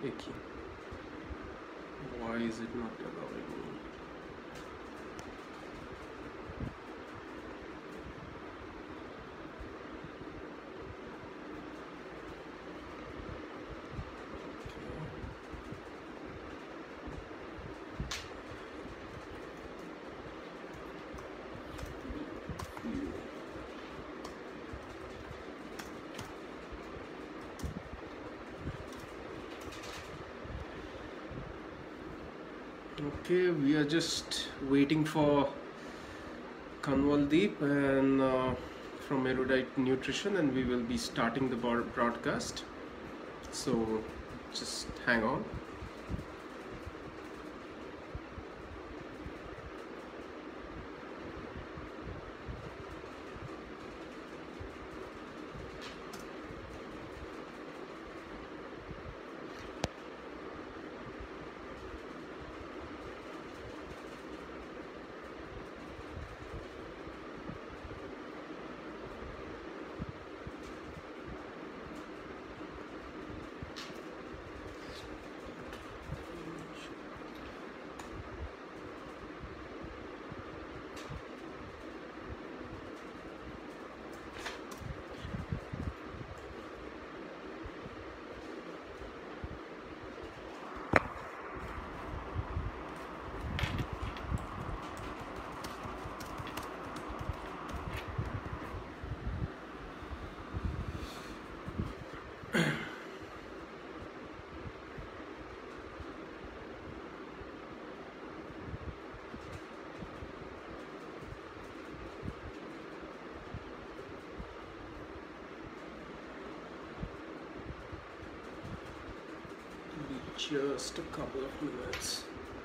देखिए why is it not allowing me? Okay, we are just waiting for KANWALDEEP and from Erudite Nutrition, and we will be starting the broadcast. So just hang on. Just a couple of minutes.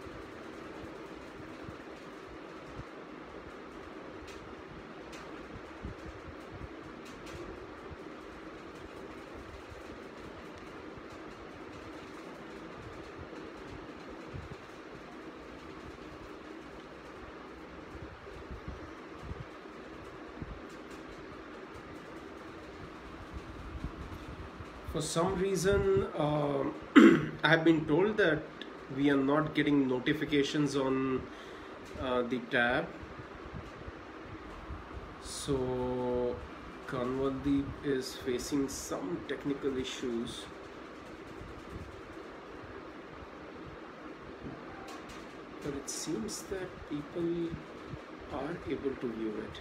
For some reason, I have been told that we are not getting notifications on the tab. So KANWALDEEP is facing some technical issues. But it seems that people are able to view it.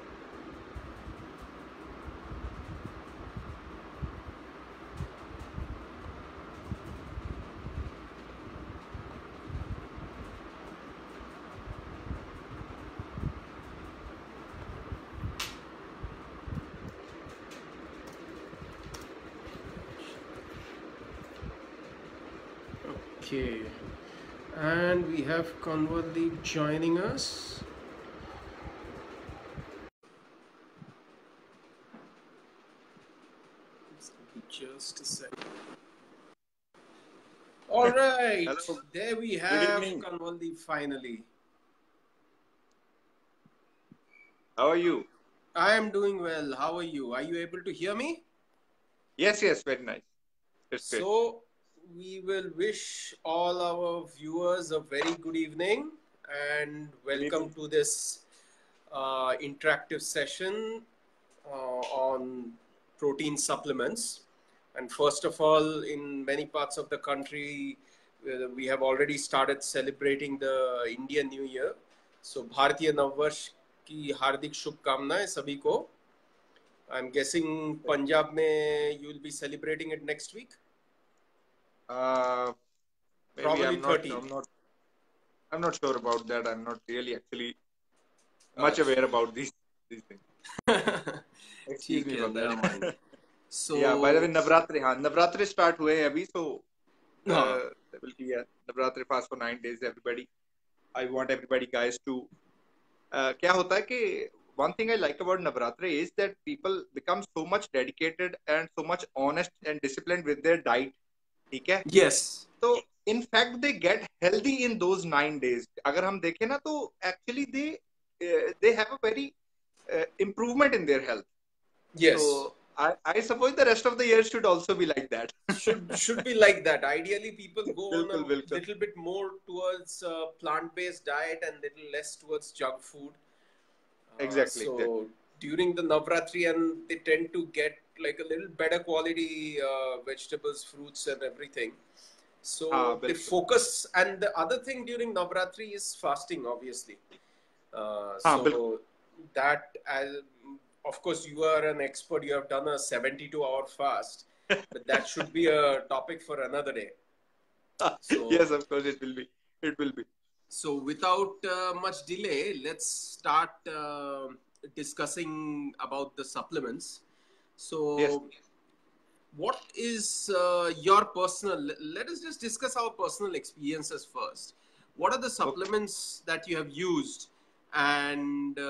Okay, and we have KANWALDEEP joining us. Just a second. All right, hello. There we have KANWALDEEP finally. How are you? I am doing well. How are you? Are you able to hear me? Yes, very nice. It's great. So we will wish all our viewers a very good evening and welcome to this interactive session on protein supplements. And first of all, in many parts of the country, we have already started celebrating the Indian New Year. So Bharatiya Navvarsh की हार्दिक शुभकामनाएं सभी को. I'm guessing Punjab mein you will be celebrating it next week. Maybe Probably 30. I'm not sure about that. I'm not really actually much aware about these things. Excuse me for that. So yeah, by the way, Navratri start हुए हैं अभी, so there will be a Navratri fast for 9 days. Everybody, I want everybody guys to. क्या होता है कि one thing I like about Navratri is that people become so much dedicated and so much honest and disciplined with their diet. ठीक है? Yes. So in fact they get healthy in those 9 days. अगर हम देखें ना तो actually they have a very improvement in their health. Yes. So I suppose the rest of the year should also be like that. Should be like that. Ideally, people go on a बिल्कुल बिल्कुल little bit more towards plant-based diet and little less towards junk food. exactly So exactly during the Navratri, and they tend to get like a little better quality vegetables, fruits, and everything. So हाँ they बिल्कुल focus, and the other thing during Navratri is fasting, obviously. हाँ बिल्कुल So that, as of course, you are an expert. You have done a 72-hour fast, but that should be a topic for another day. yes So, of course it will be so without much delay, let's start discussing about the supplements. yes So, what is your personal? Let us just discuss our personal experiences first. What are the okay supplements that you have used, and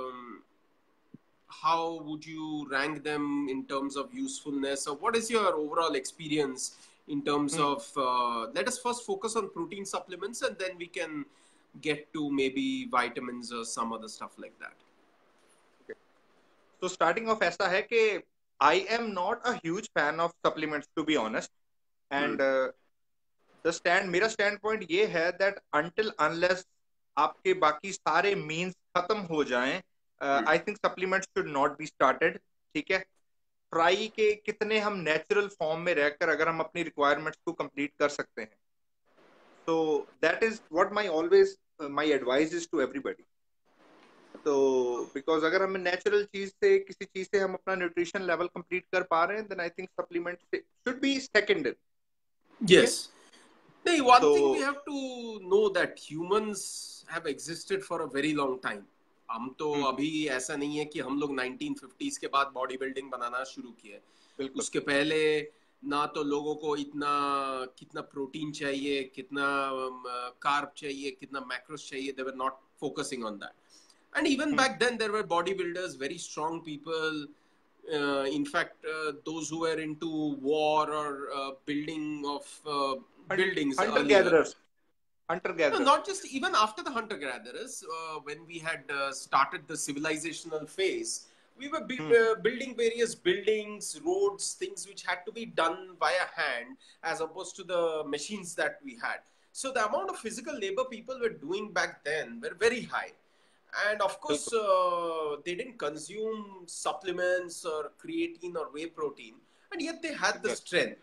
how would you rank them in terms of usefulness, or what is your overall experience in terms hmm. of let us first focus on protein supplements, and then we can get to maybe vitamins or some other stuff like that. okay so starting off ऐसा है कि I am not a huge fan of supplements to be honest Hmm. and मेरा stand point ये है that until unless आपके बाकी सारे means खत्म हो जाएं Hmm. I think supplement should not be started ठीक है ट्राई के कितने हम नेचुरल फॉर्म में रहकर अगर हम अपनी रिक्वायरमेंट्स को कंप्लीट कर सकते हैं so that is what my always my advice is to everybody तो बिकॉज अगर हम नेचुरल चीज से किसी चीज से हम अपना न्यूट्रिशन लेवल कंप्लीट कर पा रहे हैं then I think supplement should be secondary ठीक है Yes. Now, one तो thing we have to know that humans have existed for a very long time. हम तो अभी ऐसा नहीं है कि हम लोग 1950s के बाद बॉडी बिल्डिंग बनाना शुरू किए. बिल्कुल उसके पहले ना तो लोगों को इतना कितना प्रोटीन चाहिए, कितना कार्ब चाहिए, कितना मैक्रोस चाहिए. They were not focusing on that. And even back then, there were bodybuilders, very strong people. In fact, those who were into war or building of buildings hunter earlier. gatherers hunter No, gatherers not just even after the hunter gatherers, when we had started the civilizational phase, we were building various buildings, roads, things which had to be done via hand as opposed to the machines that we had. So the amount of physical labor people were doing back then were very high. And of course, बिल्कुल they didn't consume supplements or creatine or whey protein, and yet they had the exact strength.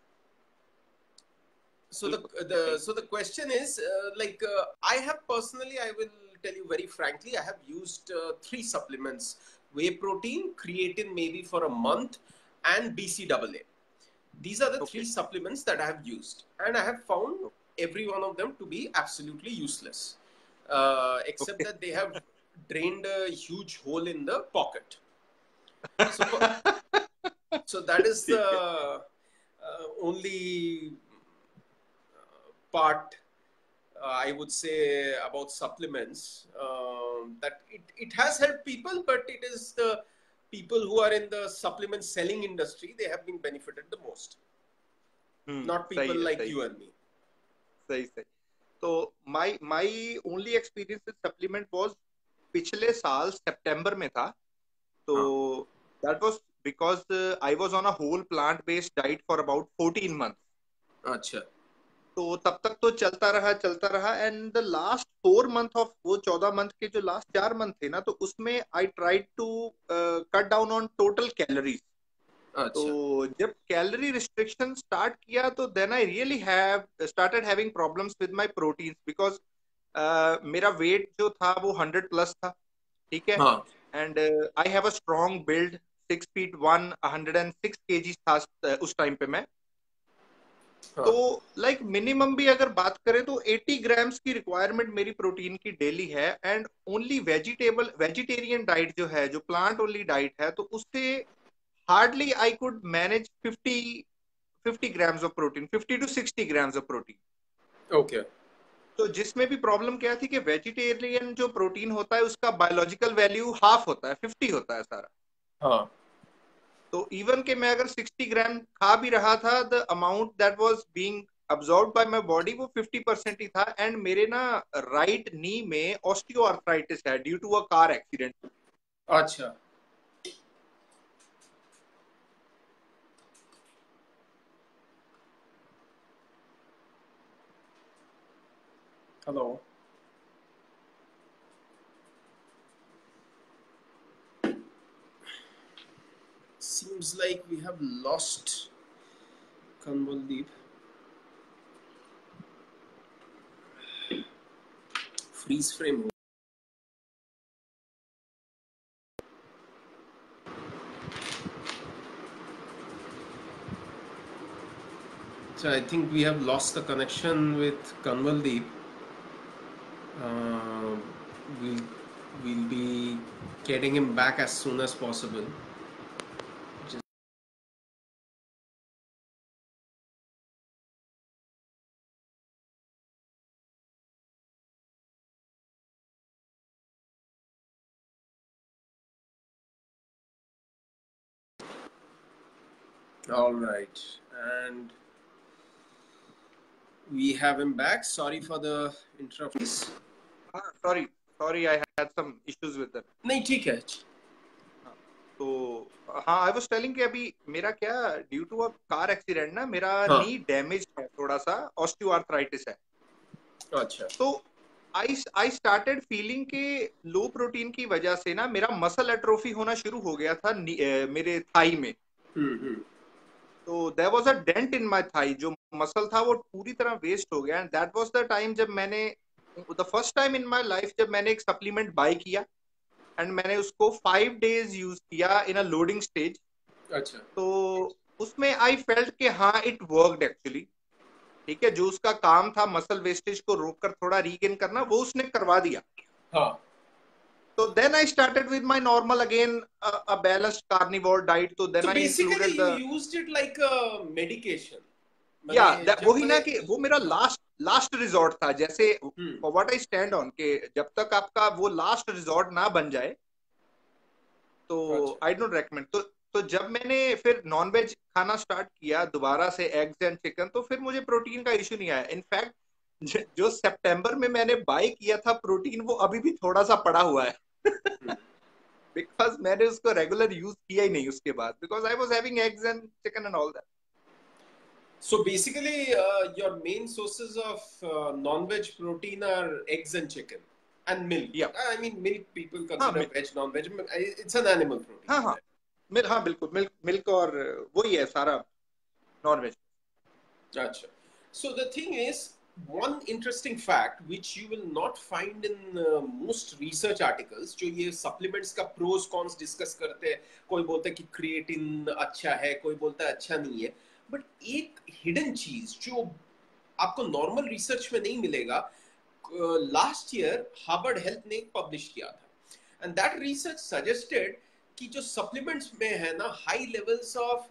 So बिल्कुल the question is I have personally, I will tell you very frankly, I have used 3 supplements: whey protein, creatine maybe for a month, and BCAA. These are the okay 3 supplements that I have used, and I have found every one of them to be absolutely useless, except okay that they have drained a huge hole in the pocket. So, so that is the ठीक है only part I would say about supplements, that it has helped people, but it is the people who are in the supplement selling industry, they have been benefited the most, not people सही है like सही you and me. सही सही तो my only experience with supplement was पिछले साल सितंबर में था तो हाँ. That was because I was on a whole plant based diet for about 14 months अच्छा. तो तब तक तो चलता रहा and the last 4 month of वो 14 मंथ के जो लास्ट 4 मंथ थे ना तो उसमें I tried to cut down on total calories तो अच्छा. जब कैलोरी रिस्ट्रिक्शन स्टार्ट किया तो then I really have started having problems with my proteins because मेरा वेट जो था वो 100 प्लस था ठीक है हाँ. And I have a strong build 6 feet 1 106 KG था उस टाइम पे मैं हाँ. तो लाइक मिनिमम भी अगर बात करें तो 80 ग्राम्स की रिक्वायरमेंट मेरी प्रोटीन की डेली है एंड ओनली वेजिटेरियन डाइट जो है जो प्लांट ओनली डाइट है तो उससे hardly I could manage 50 grams of protein 50 to 60 grams of protein okay. तो जिसमें भी प्रॉब्लम क्या थी कि वेजिटेरियन जो प्रोटीन होता है उसका बायोलॉजिकल वैल्यू हाफ होता है 50 होता है सारा हाँ. तो इवन के मैं अगर 60 ग्राम खा भी रहा था the amount that was being absorbed by my body वो 50% ही था एंड मेरे ना राइट नी में ऑस्टियोआर्थराइटिस है due to a car accident अच्छा. Hello. Seems like we have lost KANWALDEEP. Freeze frame. So I think we have lost the connection with KANWALDEEP. We'll be getting him back as soon as possible. All right, and we have him back. Sorry for the interruption. Sorry, I had some issues with that. नहीं ठीक है. तो हाँ, I was telling कि अभी मेरा क्या due to a car accident ना मेरा नी डैमेज है, थोड़ा सा ऑस्टियोआर्थराइटिस है. अच्छा. तो आई स्टार्टेड फीलिंग कि लो प्रोटीन की वजह से ना मेरा मसल एट्रोफी होना शुरू हो गया था मेरे थाई में. तो there was a dent in my thigh. जो मसल था वो पूरी तरह वेस्ट हो गया. And that was the time जब मैंने the first time in my life जब मैंने एक सप्लीमेंट बाय किया एंड मैंने उसको 5 days यूज किया इन अ लोडिंग स्टेज. अच्छा. तो उसमें आई फेल्ट कि हाँ इट वर्कड एक्चुअली. ठीक है, जो उसका काम था मसल वेस्टेज को रोककर थोड़ा रीगेन करना, वो उसने करवा दिया. हाँ. तो then I started with my normal again a balanced carnivore diet. तो then I included the used it like a medication. या वही ना कि वो मेरा लास्ट रिजॉर्ट था. जैसे व्हाट आई स्टैंड ऑन कि जब तक आपका वो लास्ट रिजॉर्ट ना बन जाए तो आई डोंट रेकमेंड. तो जब मैंने फिर नॉनवेज खाना स्टार्ट किया दोबारा से, एग्स एंड चिकन, तो फिर मुझे प्रोटीन का इश्यू नहीं आया. इनफैक्ट जो सितंबर में मैंने बाय किया था प्रोटीन, वो अभी भी थोड़ा सा पड़ा हुआ है. बिकॉज मैंने उसको रेगुलर यूज किया ही नहीं उसके बाद, because I was having eggs and chicken and all that. So basically, your main sources of non-veg protein are eggs and chicken and milk. Yeah. I mean, milk people consider veg, non-veg. It's an animal protein. हाँ बिल्कुल, milk और वही है सारा non veg. अच्छा. So the thing is, one interesting fact which you will not find in most research articles, जो ये supplements का pros cons discuss करते हैं, कोई बोलता है कि creatine अच्छा है, कोई बोलता है अच्छा नहीं है, बट एक हिडन चीज जो आपको नॉर्मल रिसर्च में नहीं मिलेगा, लास्ट ईयर हार्वर्ड हेल्थ ने पब्लिश किया था. एंड दैट रिसर्च सजेस्टेड कि जो सप्लीमेंट्स में है ना, high levels of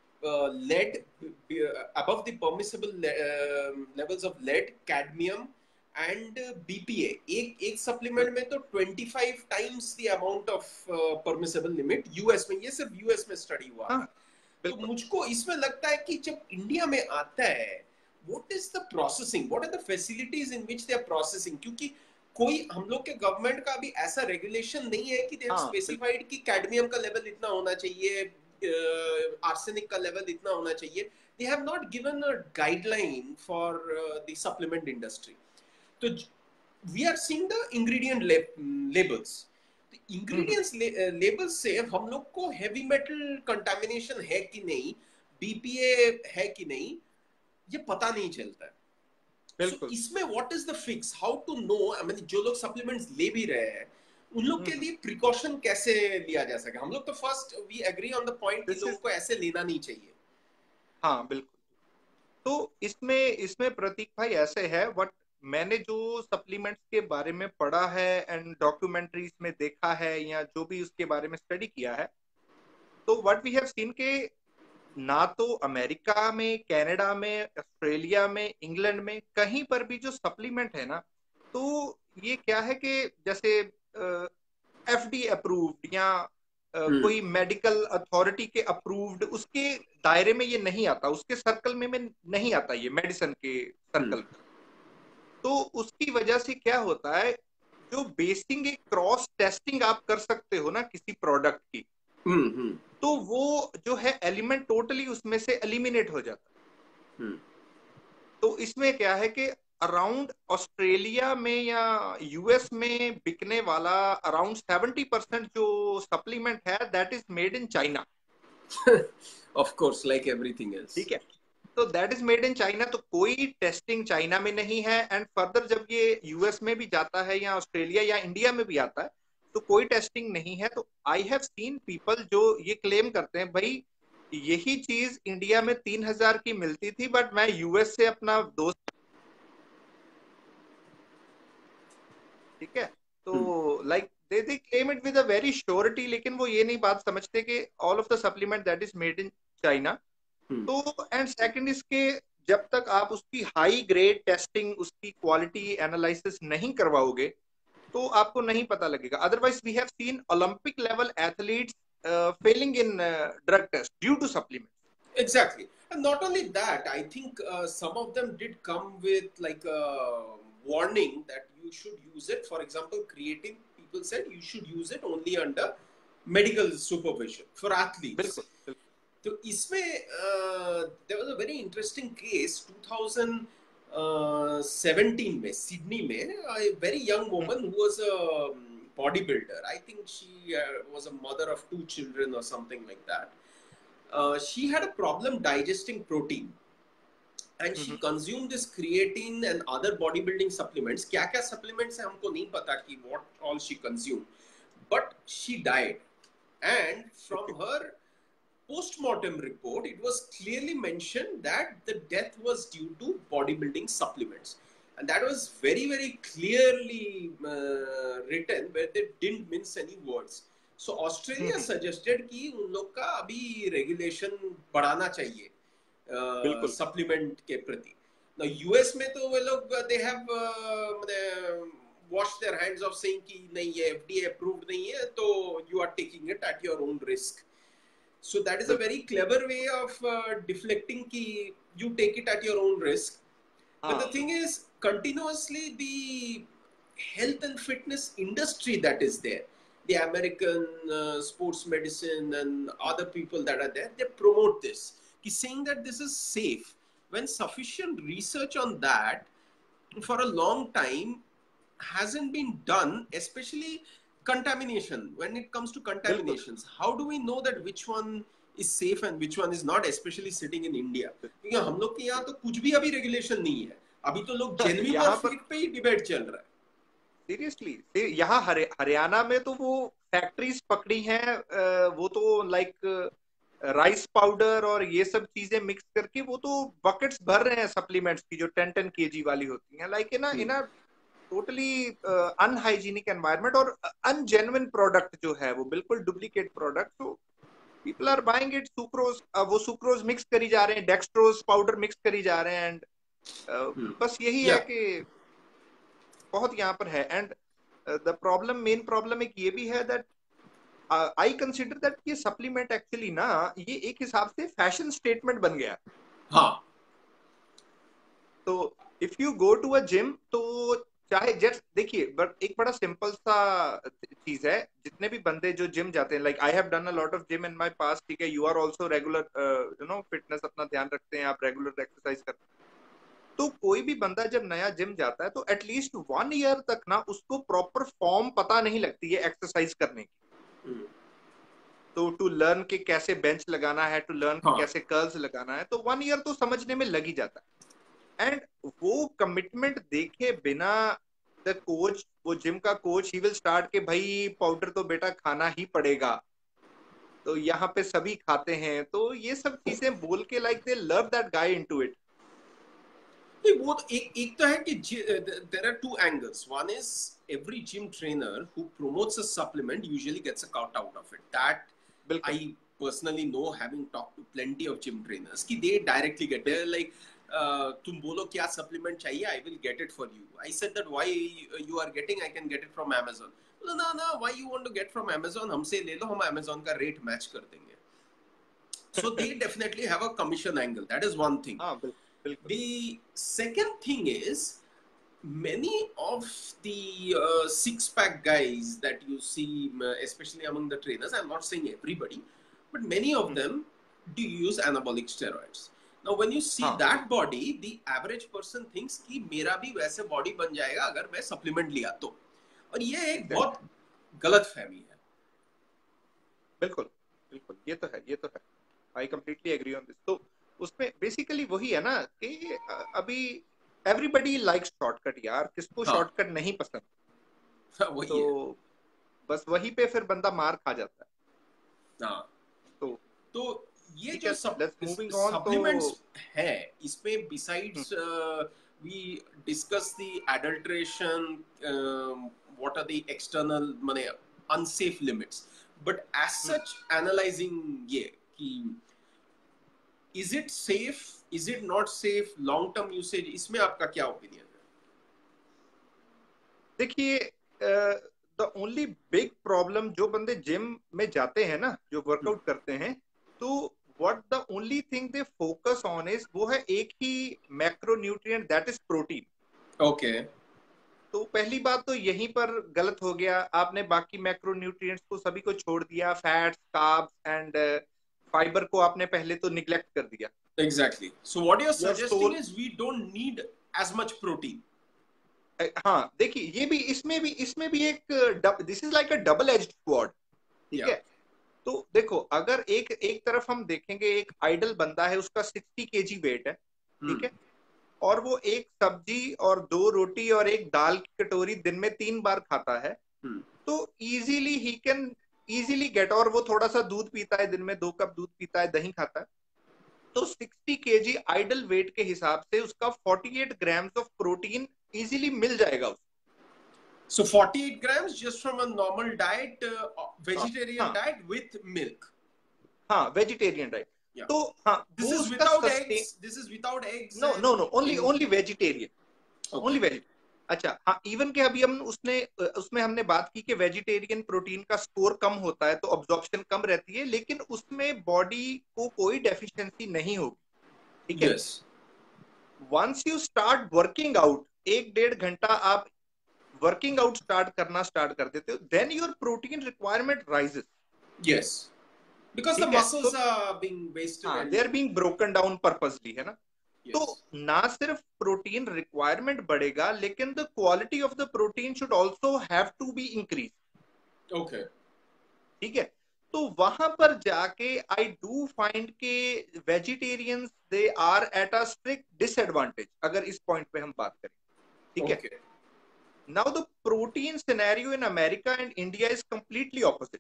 lead, above the permissible levels of lead, cadmium and BPA, एक सप्लीमेंट में तो 25 times the amount of permissible limit US में. ये सिर्फ यूएस में स्टडी हुआ. तो मुझको इसमें लगता है कि जब इंडिया में आता है, what is the processing, what are the facilities in which they are processing, क्योंकि कोई हम लोग के गवर्नमेंट का भी ऐसा रेगुलेशन नहीं है कि दे हैव स्पेसिफाइड कि कैडमियम का लेवल इतना होना चाहिए, आर्सेनिक का लेवल इतना होना चाहिए. They have not given a guideline for the supplement industry. तो we are seeing the ingredient labels. Ingredients label से हम लोग को हेवी मेटल कंटामिनेशन है कि नहीं, बीपीए है कि नहीं, ये पता नहीं चलता है. So, इसमें what is the fix, how to know? I mean, जो लोग सप्लीमेंट्स ले भी रहे हैं उन लोग के लिए प्रिकॉशन कैसे लिया जा सके? हम लोग तो first we agree on the point कि लोगों को ऐसे लेना नहीं चाहिए. हाँ बिल्कुल. तो इसमें प्रतीक भाई ऐसे है, व्हाट मैंने जो सप्लीमेंट्स के बारे में पढ़ा है एंड डॉक्यूमेंट्रीज में देखा है या जो भी उसके बारे में स्टडी किया है, तो व्हाट वी हैव सीन के ना तो अमेरिका में, कनाडा में, ऑस्ट्रेलिया में, इंग्लैंड में कहीं पर भी जो सप्लीमेंट है ना, तो ये क्या है कि जैसे एफडी अप्रूव्ड या कोई मेडिकल अथॉरिटी के अप्रूव्ड, उसके दायरे में ये नहीं आता, उसके सर्कल में नहीं आता ये मेडिसिन के सर्कल में. तो उसकी वजह से क्या होता है, जो बेसिक एक क्रॉस टेस्टिंग आप कर सकते हो ना किसी प्रोडक्ट की, तो वो जो है एलिमेंट टोटली उसमें से एलिमिनेट हो जाता है. तो इसमें क्या है कि अराउंड ऑस्ट्रेलिया में या यूएस में बिकने वाला अराउंड 70% जो सप्लीमेंट है that is made in China. Of course, like everything else. ठीक है, तो that is made in China, तो कोई टेस्टिंग चाइना में नहीं है। एंड फर्दर जब ये यूएस में भी जाता है या ऑस्ट्रेलिया या इंडिया में भी आता है तो कोई टेस्टिंग नहीं है। तो आई हैव सीन पीपल जो ये क्लेम करते हैं भाई यही चीज इंडिया में 3,000 की मिलती थी बट मैं यूएस से अपना दोस्त, ठीक है, तो like they claim it with a very surety, लेकिन वो ये नहीं बात समझते कि all of the supplement that is made in China. तो एंड सेकंड इसके जब तक आप उसकी हाई ग्रेड टेस्टिंग उसकी क्वालिटी एनालिसिस नहीं करवाओगे तो आपको नहीं पता लगेगा। Otherwise we have seen Olympic level athletes failing in drug test due to supplement. Exactly. And not only that, I think some of them did come with like a warning that you should use it. For example, creatine, people said you should use it only under medical supervision for athletes. बिल्कुल, बिल्कुल। तो इसमें there was a very interesting case 2017 में Sydney में a very young woman who was a bodybuilder. I think she was a mother of 2 children or something like that. She had a problem digesting protein and she consumed this creatine and other bodybuilding supplements. क्या क्या supplements है हमको नहीं पता कि what all she consumed, but she died. And from her post-mortem report, it was clearly mentioned that the death was due to bodybuilding supplements, and that was very very clearly written where they didn't mince any words. So Australia suggested कि उन लोग का अभी regulation बढ़ाना चाहिए supplement के प्रति। Now US में तो वो लोग they have washed their hands of saying कि नहीं ये FDA approved नहीं है तो you are taking it at your own risk. So that is a very clever way of deflecting कि you take it at your own risk. But the thing is continuously the health and fitness industry that is there, the American sports medicine and other people that are there, they promote this, saying that this is safe, when sufficient research on that for a long time hasn't been done, especially contamination. When it comes to contaminations, how do we know that which one is safe and which one is not, especially sitting in India? क्योंकि हम लोग के यहाँ तो कुछ भी अभी regulation नहीं है, अभी तो लोग जेन्युइन और फेक पे ही डिबेट चल रहा है। सीरियसली यहाँ हरियाणा में तो वो फैक्ट्रीज पकड़ी हैं, वो तो लाइक राइस पाउडर और ये सब चीजें मिक्स करके वो तो बकेट्स भर रहे हैं सप्लीमेंट्स की जो 10-10 kg वाली होती हैं, like in a totally unhygienic environment और अनजेन्युइन प्रोडक्ट जो है वो बिल्कुल डुप्लीकेट प्रोडक्ट। तो people are buying it. Sucrose, वो सुक्रोज मिक्स करी जा रहे हैं, डेक्सट्रोज पाउडर मिक्स करी जा रहे हैं, एंड बस यही है कि बहुत यहाँ पर है। And the problem, main problem एक ये भी है दैट आई कंसिडर दैट ये सप्लीमेंट एक्चुअली ना ये एक हिसाब से फैशन स्टेटमेंट बन गया। हाँ, तो if you go to a gym तो चाहे जस्ट देखिए, बट एक बड़ा सिंपल सा चीज है, जितने भी बंदे जो जिम जाते हैं, like I have done a lot of gym in my past, ठीक है, you are also regular you know fitness अपना ध्यान रखते हैं, आप रेगुलर एक्सरसाइज करते हैं, तो कोई भी बंदा जब नया जिम जाता है तो एटलीस्ट 1 ईयर तक ना उसको प्रॉपर फॉर्म पता नहीं लगती है एक्सरसाइज करने की। तो टू लर्न के कैसे बेंच लगाना है, टू लर्न के कैसे कर्ल्स लगाना है, तो 1 ईयर तो समझने में लग ही जाता है। एंड वो कमिटमेंट देखे बिना द कोच, वो जिम का कोच, ही विल स्टार्ट के भाई पाउडर तो बेटा खाना ही पड़ेगा, तो यहाँ पे सभी खाते हैं, तो ये सब चीजें बोल के like they love that guy into it. वो तो एक तो है कि there are 2 angles. One is every gym trainer who promotes a supplement usually gets a cut out of it. That I personally know, having talked to plenty of gym trainers, कि they directly get there like तुम बोलो क्या supplement चाहिए, I will get it for you. I said that why you are getting, I can get it from Amazon. No, why you want to get from Amazon? हमसे ले लो, हम Amazon का rate match कर देंगे. So they definitely have a commission angle. That is one thing. The second thing is, many of the six-pack guys that you see, especially among the trainers, I'm not saying everybody, but many of them do use anabolic steroids. Now when you see हाँ that body, the average person thinks कि मेरा भी वैसे body बन जाएगा अगर मैं supplement लिया तो, और ये एक बहुत गलत फहमी है। बिल्कुल बिल्कुल, ये तो है, ये तो है, I completely agree on this. तो उसमें बेसिकली वही है ना कि अभी एवरीबडी लाइक्स शॉर्टकट यार, किसको हाँ शॉर्टकट नहीं पसंद? वही तो है। बस वही पे फिर बंदा मार खा जाता है। हाँ तो तो ये ठीक जो है, लेट्स मूविंग ऑन। तो सप्लीमेंट्स है, इसमें besides we discuss the adulteration, what are the external माने unsafe limits, but as such analysing ये कि is it safe, is it not safe, long term usage, इसमें आपका क्या ओपिनियन है? देखिए, द ओनली बिग प्रॉब्लम, जो बंदे जिम में जाते हैं ना, जो वर्कआउट करते हैं, तो what the only thing they focus on is, वो है एक ही macronutrient, that is protein. Okay तो पहली बात तो यहीं पर गलत हो गया, आपने बाकी मैक्रोन्यूट्रिएंट्स को सभी को छोड़ दिया, फैट्स, कार्ब्स एंड फाइबर को आपने पहले तो निग्लेक्ट कर दिया। Exactly, so what you are your suggesting soul, is we don't need as much protein. हाँ देखिए, ये भी इसमें भी एक this is like a double edged sword, ठीक या है। तो देखो, अगर एक एक तरफ हम देखेंगे, एक आइडल बंदा है, उसका 60 kg वेट है, ठीक है, और वो एक सब्जी और 2 रोटी और एक दाल की कटोरी दिन में 3 बार खाता है, तो easily he can easily get, और वो थोड़ा सा दूध पीता है, दिन में 2 कप दूध पीता है, दही खाता है, तो 60 kg आइडल वेट के हिसाब से उसका 48 ग्राम्स ऑफ प्रोटीन इजीली मिल जाएगा उसको। So 48 grams just from a normal diet, vegetarian हाँ diet with milk. हाँ, वेजिटेरियन डाइट। Yeah. तो हाँ, This वो is उसका without सस्टेन, eggs. This is without eggs no no and no, only anything. Only vegetarian, only Okay. Vegetarian. अच्छा हाँ, even के अभी हम उसमें हमने बात की कि वेजिटेरियन प्रोटीन का स्कोर कम होता है, तो अब्जॉर्प्शन कम रहती है, लेकिन उसमें बॉडी को कोई डेफिशिएंसी नहीं होगी, ठीक है। Yes. Once you start working out, 1-1.5 घंटा आप वर्किंग आउट करना स्टार्ट कर देते हो, then your protein requirement rises. Yes. Because the ठीक है, muscles तो are being wasted हाँ, they and are being broken down purposely, है ना। तो yes. ना सिर्फ प्रोटीन रिक्वायरमेंट बढ़ेगा, लेकिन the quality of the protein should also have to be increase, Okay. ठीक है। तो वहां पर जाके आई डू फाइंड के vegetarians they are at a strict disadvantage, अगर इस पॉइंट पे हम बात करें, ठीक है। Okay. Now the protein scenario in America and India is completely opposite.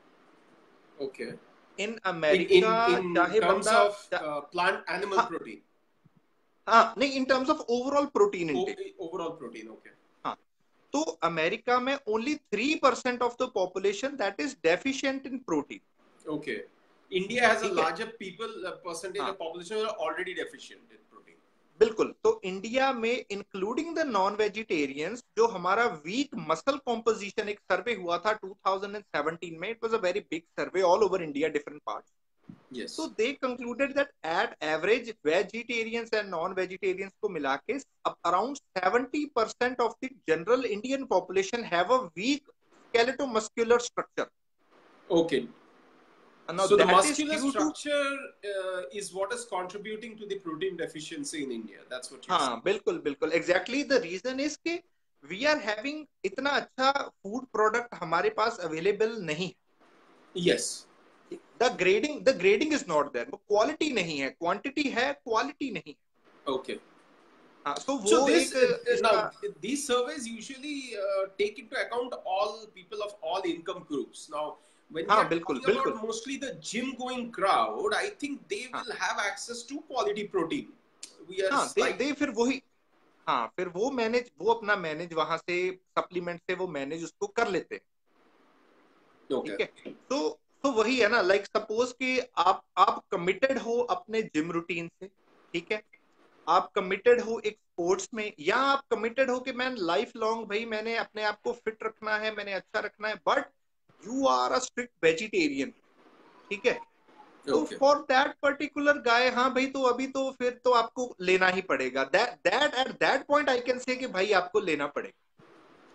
Okay. In In America चाहे terms बंदा of plant animal हाँ protein. हाँ, नहीं, in terms of overall protein intake, Overall protein. Okay. हाँ, तो अमेरिका में only 3% of the population that is deficient in protein. Okay. India has a ठीक है, larger people percentage हाँ of population who are already deficient in protein. बिल्कुल। तो India में including the non vegetarians, जो हमारा वीक मसल कॉम्पोजिशन, एक सर्वे हुआ था 2017 में, it was a very big survey all over India, different parts. Yes. So they concluded that at average vegetarians and non-vegetarians को मिला के around 70% of the general Indian population have a weak skeletal-muscular structure. Okay. Now So the that is muscular due to, structure is what is contributing to the protein deficiency in India. That's what you're saying. हाँ बिल्कुल बिल्कुल, exactly the reason is कि we are having इतना अच्छा food product हमारे पास available नहीं है। Yes. The grading is not there, वो quality नहीं है, quantity है, quality नहीं है। Okay. हाँ, तो So वो this एक इसका, now these surveys usually take into account all people of all income groups. Now, when we हाँ are बिल्कुल talking बिल्कुल, about mostly the gym going crowd, I think they हाँ will have access to quality protein. We are हाँ, slight. दे फिर वही, हाँ फिर वो मैनेज, वो अपना मैनेज वहां से सप्लीमेंट से वो मैनेज उसको कर लेते हैं, Okay. ठीक है। तो वही है ना, लाइक सपोज कि आप कमिटेड हो अपने जिम रूटीन से, ठीक है, आप कमिटेड हो एक स्पोर्ट्स में, या आप कमिटेड हो कि मैं लाइफ लॉन्ग भाई मैंने अपने आप को फिट रखना है, मैंने अच्छा रखना है, but you are a strict vegetarian, ठीक है। तो Okay. For that particular guy, हाँ भाई, तो अभी तो फिर तो आपको लेना ही पड़ेगा, that at that point I can say कि भाई आपको लेना पड़ेगा।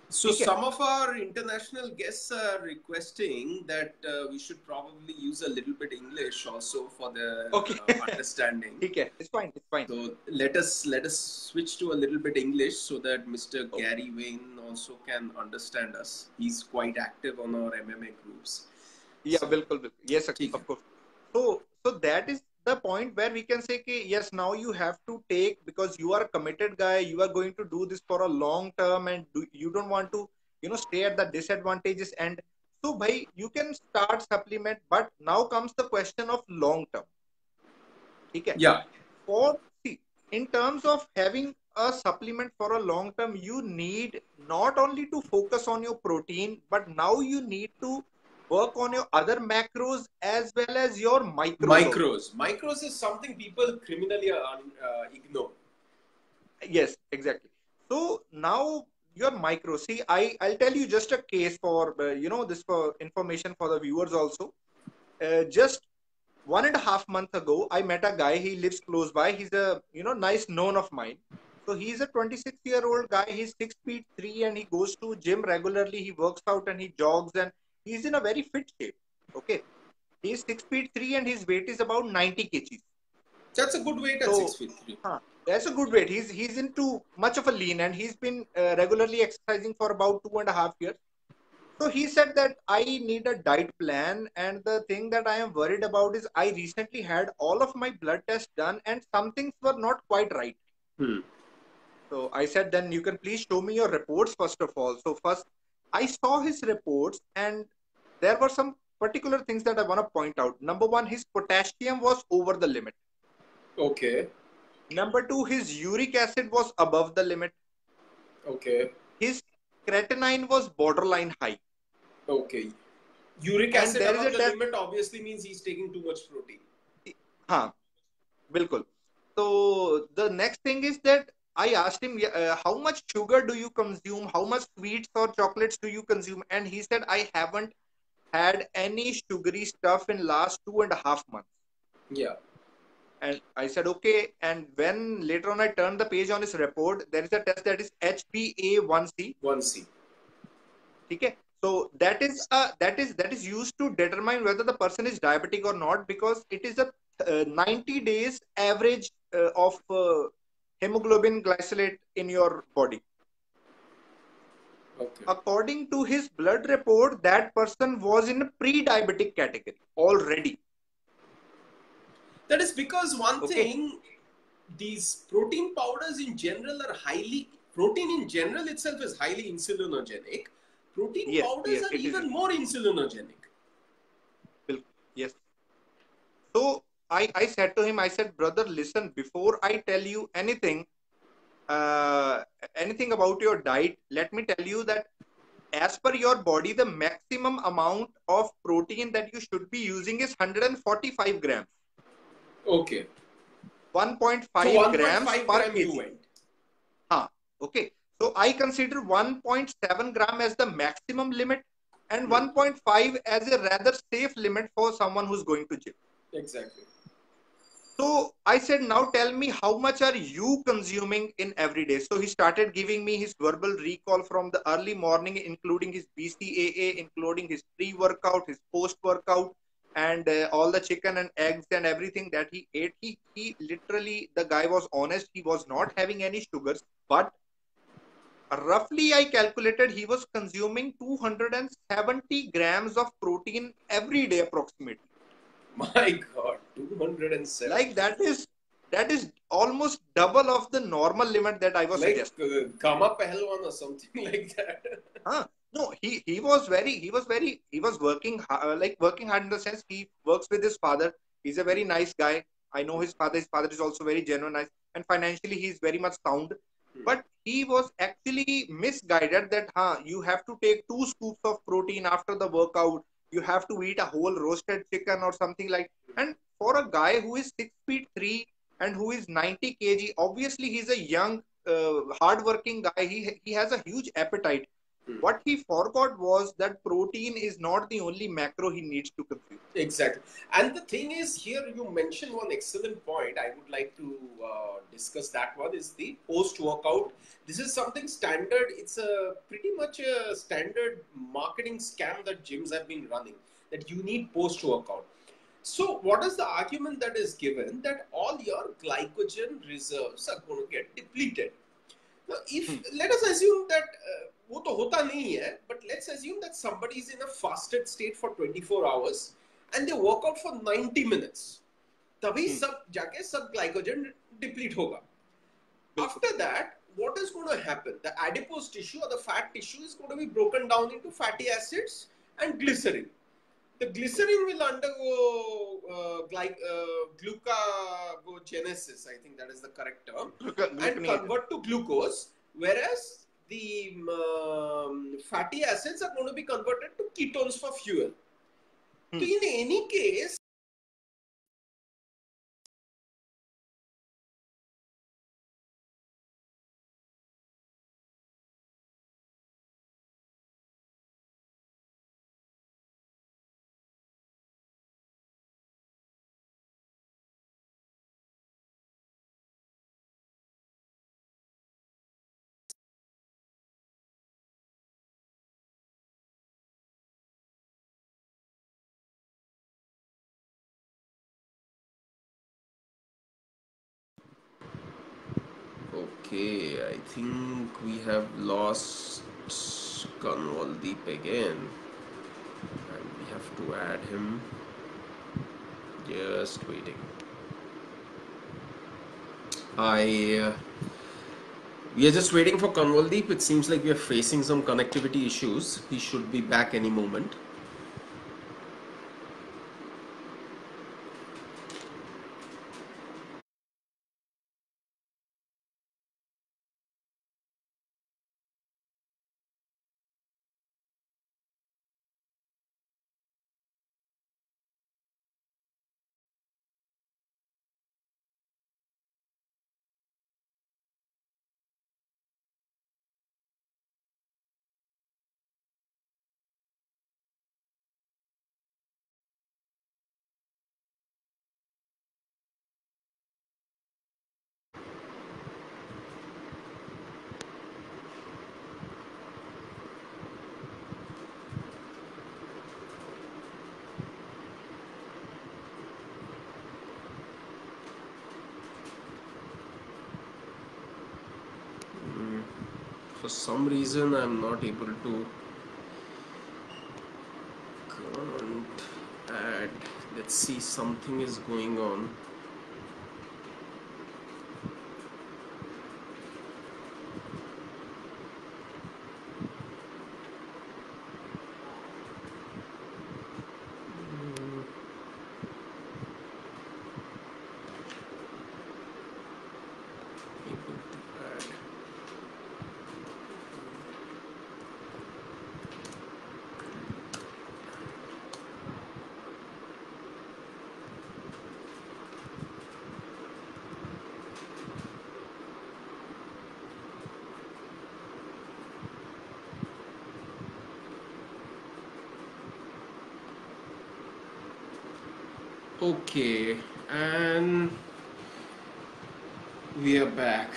So some of our international guests are requesting that we should probably use a little bit English also for the understanding. Okay, it's fine. It's fine. So let us switch to a little bit English so that Mr. Gary Wayne also can understand us. He's quite active on our MMA groups. Yeah, bilkul. Yes, of course. So that is the point where we can say, yes, now you have to take, because you are a committed guy, you are going to do this for a long term, and you don't want to, stay at the disadvantages. And so, bhai, you can start supplement, but now comes the question of long term. Okay? Yeah. See, in terms of having a supplement for a long term, you need not only to focus on your protein, but now you need to work on your other macros as well as your micros. Micros is something people criminally ignore. Yes, exactly. So now your micros. See, I'll tell you just a case for this for information for the viewers also. Just 1.5 months ago, I met a guy. He lives close by. He's a nice known of mine. So he's a 26-year-old guy. He's 6'3" and he goes to gym regularly. He works out and he jogs and he's in a very fit shape. Okay, he's 6'3" and his weight is about 90 kgs. That's a good weight at 6'3". That's a good weight. He's into much of a lean and he's been regularly exercising for about 2.5 years. So he said that I need a diet plan, and the thing that I am worried about is I recently had all of my blood tests done and some things were not quite right. So I said, then you can please show me your reports first of all. So first I saw his reports and there were some particular things that I want to point out. Number one, his potassium was over the limit. Okay. Number two, his uric acid was above the limit. Okay. His creatinine was borderline high. Okay. Uric acid above the limit obviously means he's taking too much protein. Bilkul. So the next thing is that I asked him, how much sugar do you consume? How much sweets or chocolates do you consume? And he said, I haven't had any sugary stuff in last 2.5 months. Yeah. And I said, okay. And when later on I turned the page on his report, there is a test that is HbA1c. 1c. Okay. So that is used to determine whether the person is diabetic or not, because it is a 90 days average of hemoglobin glycolate in your body. Okay. According to his blood report, that person was in a pre-diabetic category already. That is because one thing, these protein powders in general are protein in general itself is highly insulinogenic. Protein powders are even more insulinogenic. Yes. So I said to him, I said, brother, listen, before I tell you anything about your diet, let me tell you that as per your body, the maximum amount of protein that you should be using is 145 grams. Okay. 1.5 grams per kg. You went. Okay. So I consider 1.7 gram as the maximum limit and 1.5 as a rather safe limit for someone who's going to gym. Exactly. So I said, now tell me, how much are you consuming in every day? So he started giving me his verbal recall from the early morning, including his BCAA, including his pre-workout, his post-workout, and all the chicken and eggs and everything that he ate. He literally, the guy was honest. He was not having any sugars, but roughly I calculated he was consuming 270 grams of protein every day approximately. My God, 270. Like that is almost double of the normal limit that I was suggesting. Kama Pahalwan or something like that. No, he was working hard in the sense he works with his father. He's a very nice guy. I know his father. His father is also very genuine, nice, and financially he's very much sound. But he was actually misguided that you have to take 2 scoops of protein after the workout. You have to eat a whole roasted chicken or something like. And for a guy who is 6'3" and who is 90 kg, obviously he's a young, hardworking guy. He has a huge appetite. What he forgot was that protein is not the only macro he needs to consume. Exactly. And the thing is, here you mentioned one excellent point. I would like to discuss that one is the post-workout. This is something standard. It's a pretty much a standard marketing scam that gyms have been running, that you need post-workout. So what is the argument that is given? That all your glycogen reserves are going to get depleted. Now, if let us assume that वो तो होता नहीं है, but let's assume that somebody is in a fasted state for 24 hours and they work out for 90 minutes. तभी सब जाके सब glycogen deplete होगा. After that, what is going to happen? The adipose tissue or the fat tissue is going to be broken down into fatty acids and glycerin. The glycerin will undergo glucogenesis, I think that is the correct term, and convert to glucose, whereas the fatty acids are going to be converted to ketones for fuel. So in any case, okay, I think we have lost KANWALDEEP again, and we have to add him. Just waiting. We are just waiting for KANWALDEEP. It seems like we are facing some connectivity issues. He should be back any moment. For some reason, I'm not able to can't add. Let's see, something is going on. Able to add. Okay, and we are back.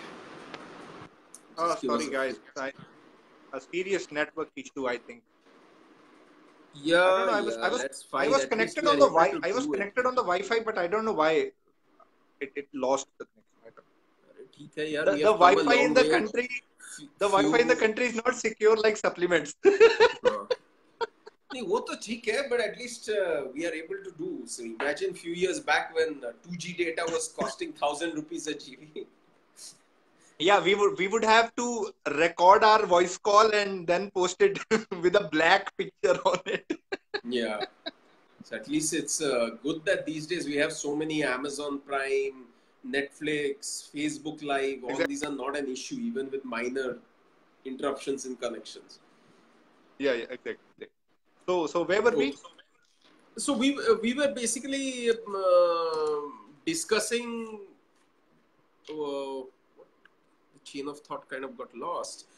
Oh, sorry guys, a serious network issue, I think. Yeah, I don't know. that's fine. I was connected on the Wi-Fi, but I don't know why it lost the connection. ठीक है यार, the Wi-Fi in the country, Wi-Fi in the country is not secure like supplements. नहीं, वो तो ठीक है, but at least we are able to do. So imagine few years back when 2G data was costing 1,000 rupees a GB. Yeah, we would have to record our voice call and then post it with a black picture on it. Yeah. So at least it's good that these days we have so many Amazon Prime, Netflix, Facebook Live. All these are not an issue, even with minor interruptions in connections. Yeah, exactly. So where were we? So we were basically discussing. The chain of thought kind of got lost.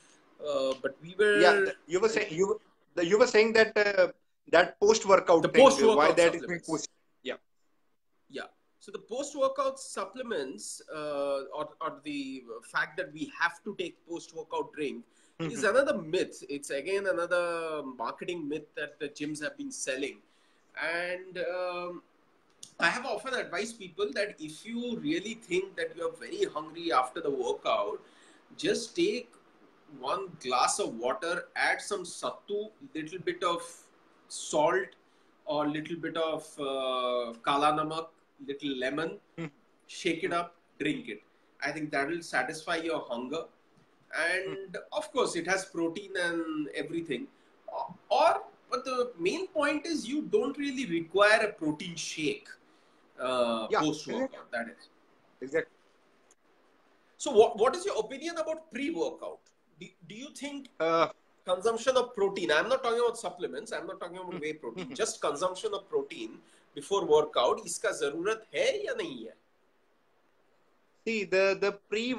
but we Yeah, were you were saying that that post the workout thing, why post-workout that is being supplements. pushed. Yeah. Yeah. So the post-workout supplements, or the fact that we have to take post-workout drink is Mhm. another myth. It's again another marketing myth that the gyms have been selling. And I have often advised people that if you really think that you are very hungry after the workout, just take one glass of water, add some sattu, little bit of salt, or little bit of kala namak, little lemon, Mhm. shake it up, drink it. I think that will satisfy your hunger. Mhm. And of course, it has protein and everything. Or, but the main point is you don't really require a protein shake Yeah, post exactly. workout. That is. Exactly. So, what is your opinion about pre workout? Do you think Uh, consumption of protein, I'm not talking about supplements, I'm not talking about mhm. whey protein, Mhm. just consumption of protein before workout, इसका जरूरत है या नहीं है? See, the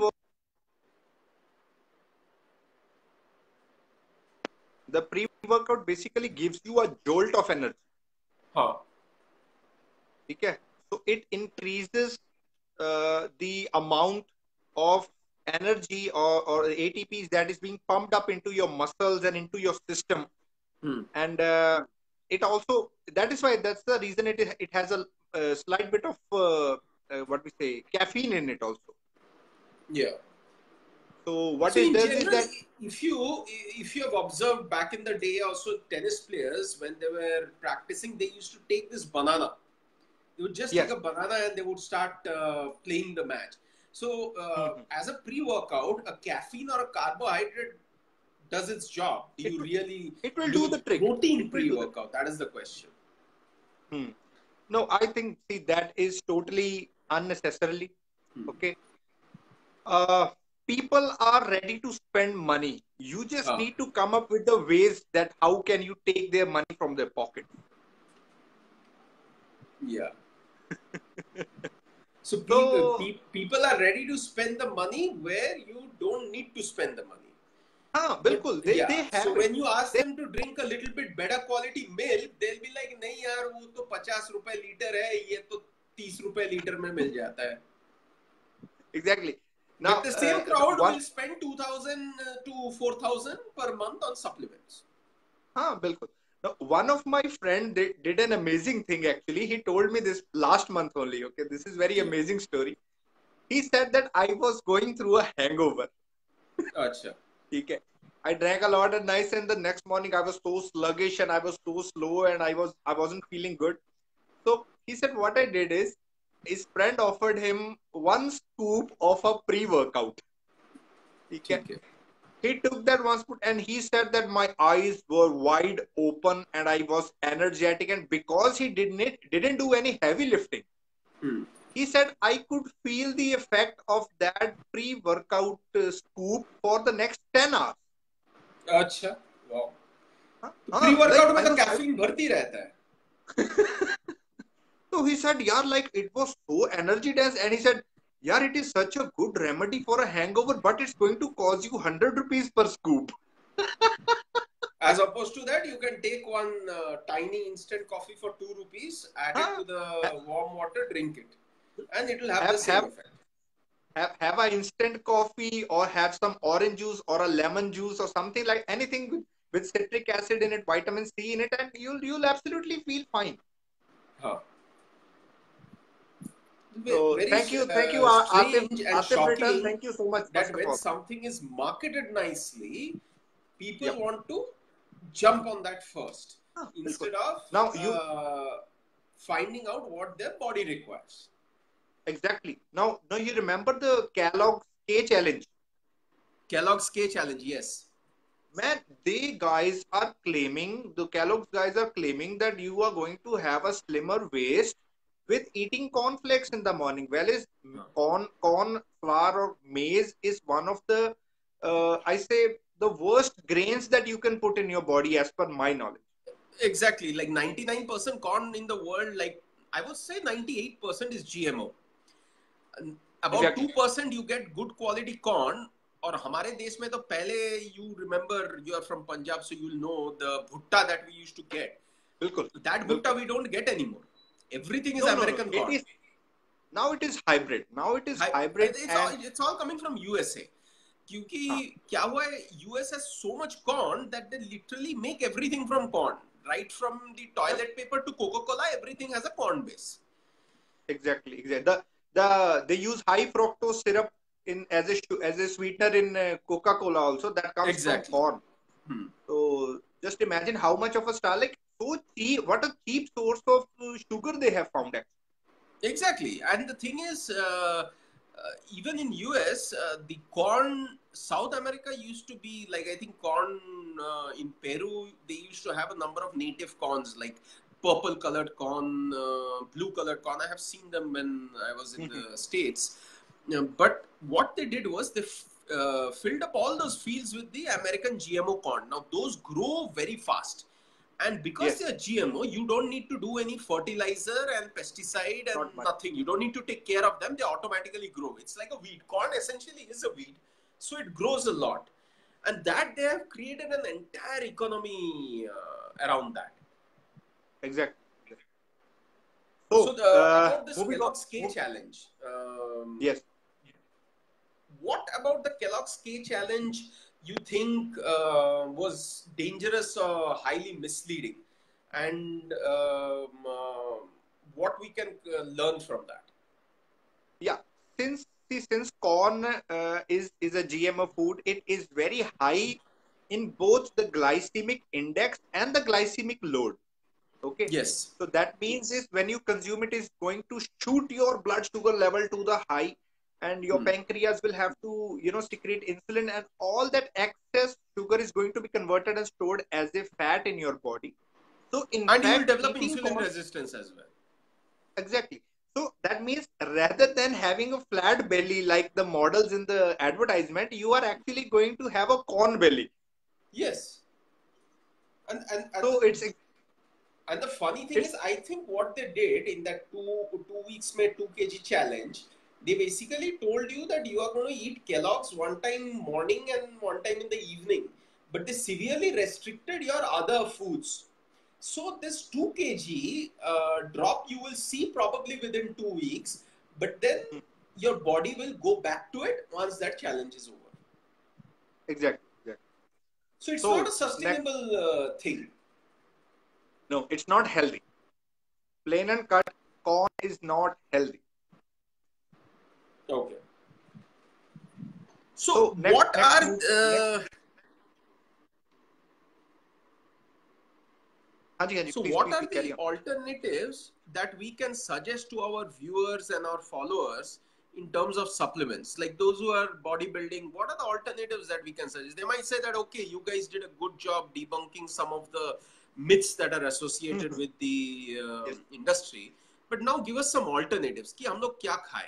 pre-workout basically gives you a jolt of energy. हाँ. Okay, so it increases the amount of energy or ATPs that is being pumped up into your muscles and into your system, Hmm. and it also, that is why, that's the reason it has a slight bit of what we say, caffeine in it also. Yeah. So what So it in does is general, that, if you have observed back in the day, also tennis players when they were practicing, they used to take this banana. They would just take yes. a banana and they would start playing the match. So Mhm. as a pre-workout, a caffeine or a carbohydrate does its job. Do it you really it will do do the trick. protein It will do the trick. pre-workout? That is the question. Hmm. No, I think, see, that is totally unnecessarily. Hmm. Okay. Uh, People are ready to spend money. You just Ah, need to come up with the ways that how can you take their money from their pocket. yeah. So So, people are ready to spend the money where you don't need to spend the money. But bilkul, they yeah, have so it. when you ask They, them to drink a little bit better quality milk, they'll be like, नहीं यार वो तो 50 रुपए litre है, ये तो 30 रुपए litre में मिल जाता है. exactly. But Now, the same the crowd one, will spend 2,000 to 4,000 per month on supplements. bilkul. Now, one of my friend did an amazing thing actually. He told me this last month only. Okay, this is very Yeah. amazing story. He said that I was going through a hangover. अच्छा. Okay. I drank a lot at night, and the next morning I was so sluggish and I was so slow and I wasn't feeling good. So he said what I did is his friend offered him one scoop of a pre-workout. Okay. ठीक है. He took that one scoop and he said that my eyes were wide open and I was energetic, and because he didn't do any heavy lifting, Hmm. he said I could feel the effect of that pre-workout scoop for the next 10 hours. अच्छा. Wow. तो pre Like workout में तो caffeine भरती रहता है. so he said, yeah, like it was so energy dense, and he said, yeah, it is such a good remedy for a hangover, but it's going to cost you 100 rupees per scoop. As opposed to that, you can take one tiny instant coffee for 2 rupees, add it Huh? to the warm water, drink it, and it will have the Have same have effect. have a instant coffee or have some orange juice or a lemon juice or something, like anything with citric acid in it, vitamin C in it, and you'll absolutely feel fine. Huh. So Very thank you, strange and Asif Return. shocking Thank you so much, first that of when all. something is marketed nicely, people Yep. want to jump on that first Bilkul. instead of Now you finding out what their body requires. exactly. Now you remember the Kellogg's K challenge. Kellogg's K challenge, yes. Man, the Kellogg's guys are claiming that you are going to have a slimmer waist with eating cornflakes in the morning. Well, is Huh. corn flour or maize is one of the I say the worst grains that you can put in your body as per my knowledge. Exactly, like 99% corn in the world, like I would say 98% is GMO. And about Exactly. 2% you get good quality corn. और हमारे देश में तो पहले, you remember, you are from Punjab, so you'll know the bhutta that we used to get. बिल्कुल That bhutta बिल्कुल. we don't get anymore. Everything is No, no, no. American It corn. is now. It is hybrid. Now it is hybrid, and It's all coming from USA. हाँ, क्योंकि क्या हुआ है, US has so much corn that they literally make everything from corn. Right from the yep, toilet paper to Coca-Cola, everything has a corn base. exactly. They use high fructose syrup in as a sweetener in Coca-Cola also. That comes from Exactly. corn. So just imagine how much of a star, like so cheap. What a cheap source of sugar they have found. Actually. Exactly. And the thing is, even in US, the corn, South America used to be like, I think corn in Peru, they used to have a number of native corns, like purple colored corn, blue colored corn. I have seen them when I was in the States. But what they did was they filled up all those fields with the American GMO corn. Now, those grow very fast. And because Yes, they are GMO, you don't need to do any fertilizer and pesticide and not much. nothing. You don't need to take care of them. They automatically grow. It's like a weed. Corn essentially is a weed. So it grows a lot. And that they have created an entire economy around that. Exactly. So about this Moving on. Kellogg's K challenge. Yes. What about the Kellogg's K challenge you think was dangerous or highly misleading? And what we can learn from that? Yeah. Since corn is a GMO food, it is very high in both the glycemic index and the glycemic load. Okay. Yes. So that means is when you consume it is going to shoot your blood sugar level to the high, and your pancreas will have to secrete insulin, and all that excess sugar is going to be converted and stored as a fat in your body. So in And you will fact, develop eating insulin corn, resistance as well. exactly. So that means rather than having a flat belly like the models in the advertisement, you are actually going to have a corn belly. Yes. So it's And the funny thing is, I think what they did in that two weeks made 2 kg challenge, they basically told you that you are going to eat Kellogg's one time morning and one time in the evening, but they severely restricted your other foods. So this 2 kg drop you will see probably within 2 weeks, but then your body will go back to it once that challenge is over. exactly. So it's not a sustainable thing. No, it's not healthy. Plain and cut, corn is not healthy. Okay. So what are the alternatives that we can suggest to our viewers and our followers in terms of supplements? Like those who are bodybuilding, what are the alternatives that we can suggest? They might say that, okay, you guys did a good job debunking some of the myths that are associated with the industry, but now give us some alternatives. Ki hum log kya khaye?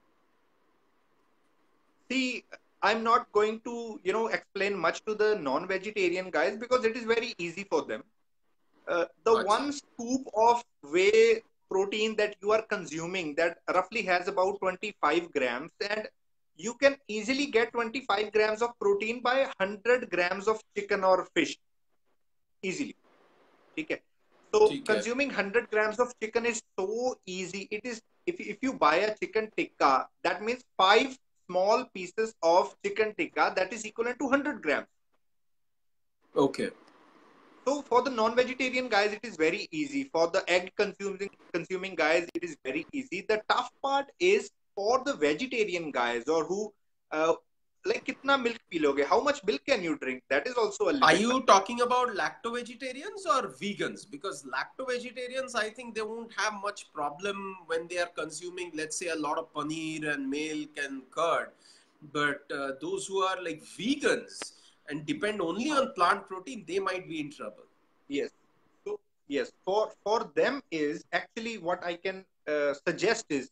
See, I'm not going to explain much to the non-vegetarian guys because it is very easy for them. The one scoop of whey protein that you are consuming that roughly has about 25 grams, and you can easily get 25 grams of protein by 100 grams of chicken or fish easily. Okay. So consuming 100 grams of chicken is so easy. It is, if you buy a chicken tikka, that means 5 small pieces of chicken tikka, that is equivalent to 100 grams. Okay. So for the non-vegetarian guys, it is very easy. For the egg consuming guys, it is very easy. The tough part is for the vegetarian guys, or who like kitna milk pee loge? How much milk can you drink? That is also a limit. Are you talking about lacto-vegetarians or vegans? Because lacto-vegetarians, I think they won't have much problem when they are consuming, let's say, a lot of paneer and milk and curd. But those who are like vegans and depend only on plant protein, they might be in trouble. Yes. So yes, for them is actually what I can suggest is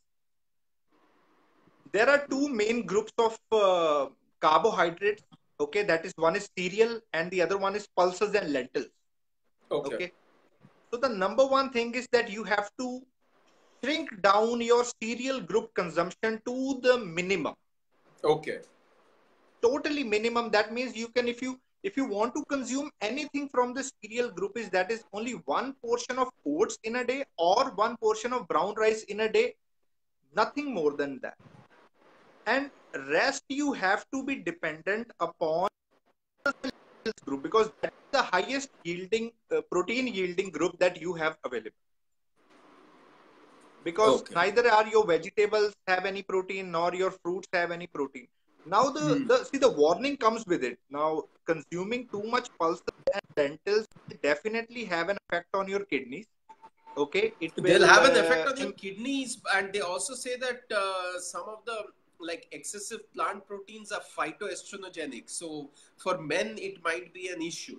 there are two main groups of carbohydrates. Okay, that is, one is cereal and the other one is pulses and lentils. Okay. So the number one thing is that you have to shrink down your cereal group consumption to the minimum. Okay. totally minimum. That means you can, if you want to consume anything from the cereal group, is that is only one portion of oats in a day or one portion of brown rice in a day, nothing more than that. And rest you have to be dependent upon this group, because that's the highest yielding protein yielding group that you have available. Because neither are your vegetables have any protein nor your fruits have any protein. Now the warning comes with it. Now consuming too much pulses and lentils definitely have an effect on your kidneys. Okay, They'll have an effect on your kidneys, and they also say that some of the excessive plant proteins are phytoestrogenic. So for men, it might be an issue.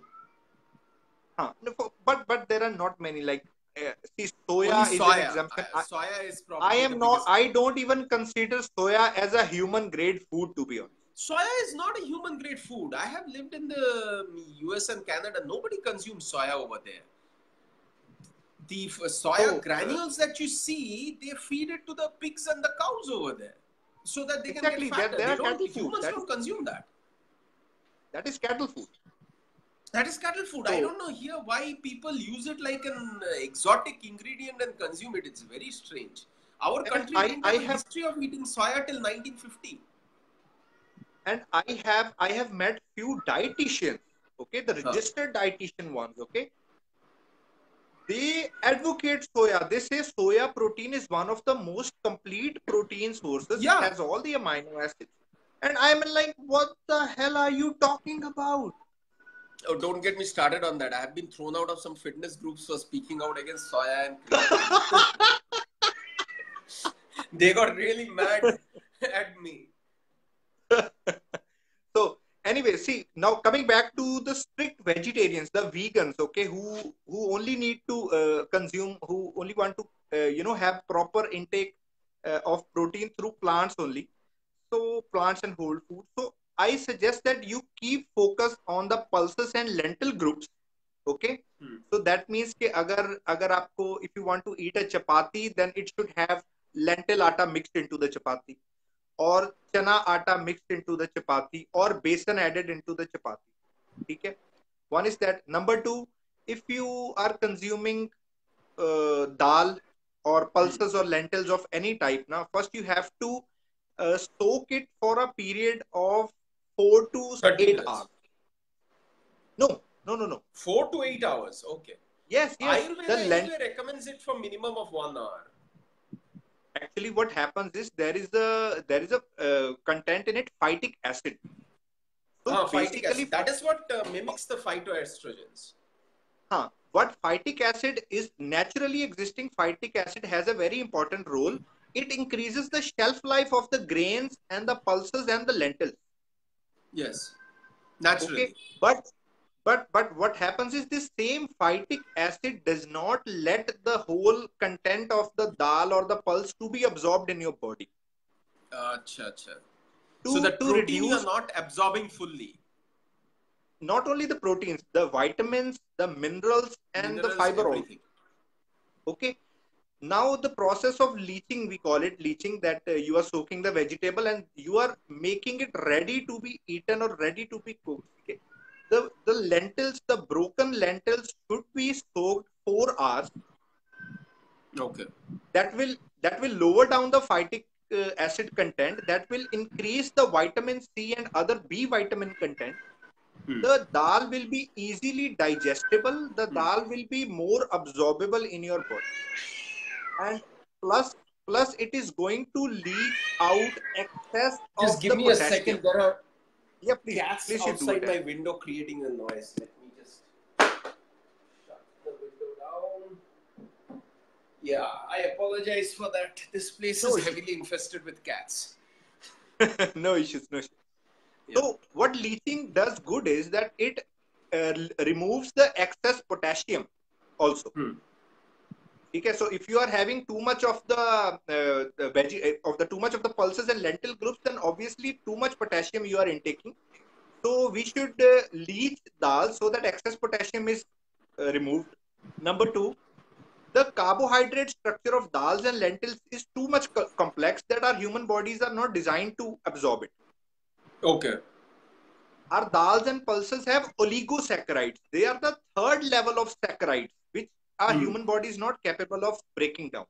But there are not many. See, soya is an exemption. Soya is probably I don't even consider soya as a human grade food, to be honest. Soya is not a human grade food. I have lived in the US and Canada. Nobody consumes soya over there. The soya granules that you see, they feed it to the pigs and the cows over there, so that they can get fatter. Humans don't consume that. That is cattle food. That is cattle food. I don't know here why people use it like an exotic ingredient and consume it. It's very strange. Our country didn't have a history of eating soya till 1950. And I have met few dietitians, okay, the registered dietitian ones, okay. They advocate soya. They say soya protein is one of the most complete protein sources. It has all the amino acids. And I'm like, what the hell are you talking about? Oh, don't get me started on that. I have been thrown out of some fitness groups for speaking out against soya and creatine. They got really mad at me. So anyway, see, now coming back to the strict vegetarians, the vegans, okay, who only need to consume, who only want to have proper intake of protein through plants only. So plants and whole food. So I suggest that you keep focus on the pulses and lentil groups. Okay. So that means कि अगर आपको, if you want to eat a chapati, then it should have lentil atta mixed into the chapati, or chana atta mixed into the chapati, or besan added into the chapati. Okay. One is that. Number two, if you are consuming dal or pulses or lentils of any type, now first you have to soak it for a period of 4 to 8 hours. No. 4 to 8 hours. Okay. Yes. Ayurveda recommends it for minimum of 1 hour. Actually, what happens is there is a content in it, phytic acid. So phytic acid. That is what mimics the phytoestrogens. What phytic acid is, naturally existing phytic acid has a very important role. It increases the shelf life of the grains and the pulses and the lentils. Yes, naturally. Okay. But what happens is this same phytic acid does not let the whole content of the dal or the pulse to be absorbed in your body. So the protein you are not absorbing fully. Not only the proteins, the vitamins, the minerals, and the fiber. Everything. Okay. Now the process of leaching, we call it leaching, that you are soaking the vegetable and you are making it ready to be eaten or ready to be cooked. Okay. The lentils, the broken lentils should be soaked 4 hours. Okay. That will lower down the phytic acid content. That will increase the vitamin C and other B vitamin content. The dal will be easily digestible. The dal will be more absorbable in your body. And plus it is going to leach out excess Just of give the me potassium. A second. There are cats outside my window creating a noise. Let me just shut the window down. Yeah, I apologize for that. This place is heavily infested with cats. No issues. Yeah. So what leaching does good is that it removes the excess potassium also. Okay, so if you are having too much of the too much of the pulses and lentil groups, then obviously too much potassium you are intaking. So we should leach dal so that excess potassium is removed. Number two, the carbohydrate structure of dals and lentils is too much complex that our human bodies are not designed to absorb it. Okay. our dals and pulses have oligosaccharides. They are the third level of saccharides, which our human body is not capable of breaking down.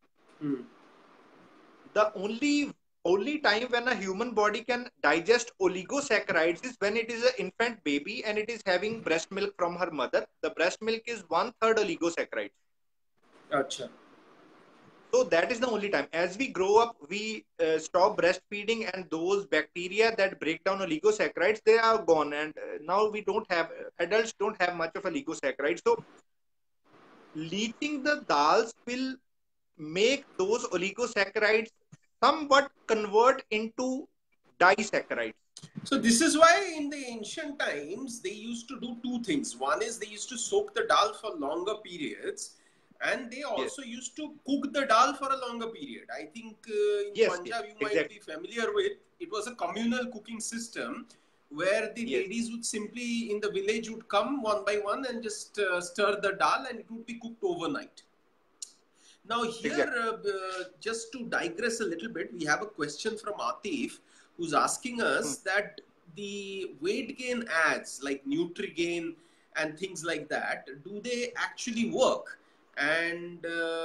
The only time when a human body can digest oligosaccharides is when it is an infant baby and it is having breast milk from her mother. The breast milk is 1/3 oligosaccharides. Achha. So that is the only time. As we grow up, we stop breastfeeding, and those bacteria that break down oligosaccharides, they are gone. And now we don't have, adults don't have much of oligosaccharides. So leaching the dals will make those oligosaccharides somewhat convert into disaccharides. So this is why in the ancient times they used to do two things. One is they used to soak the dal for longer periods, and they also used to cook the dal for a longer period. I think in Punjab you might be familiar with, it was a communal cooking system where the ladies would simply in the village would come one by one and just stir the dal, and it would be cooked overnight. Now here, just to digress a little bit, we have a question from Atif, who's asking us that the weight gain ads like NutriGain and things like that, do they actually work? And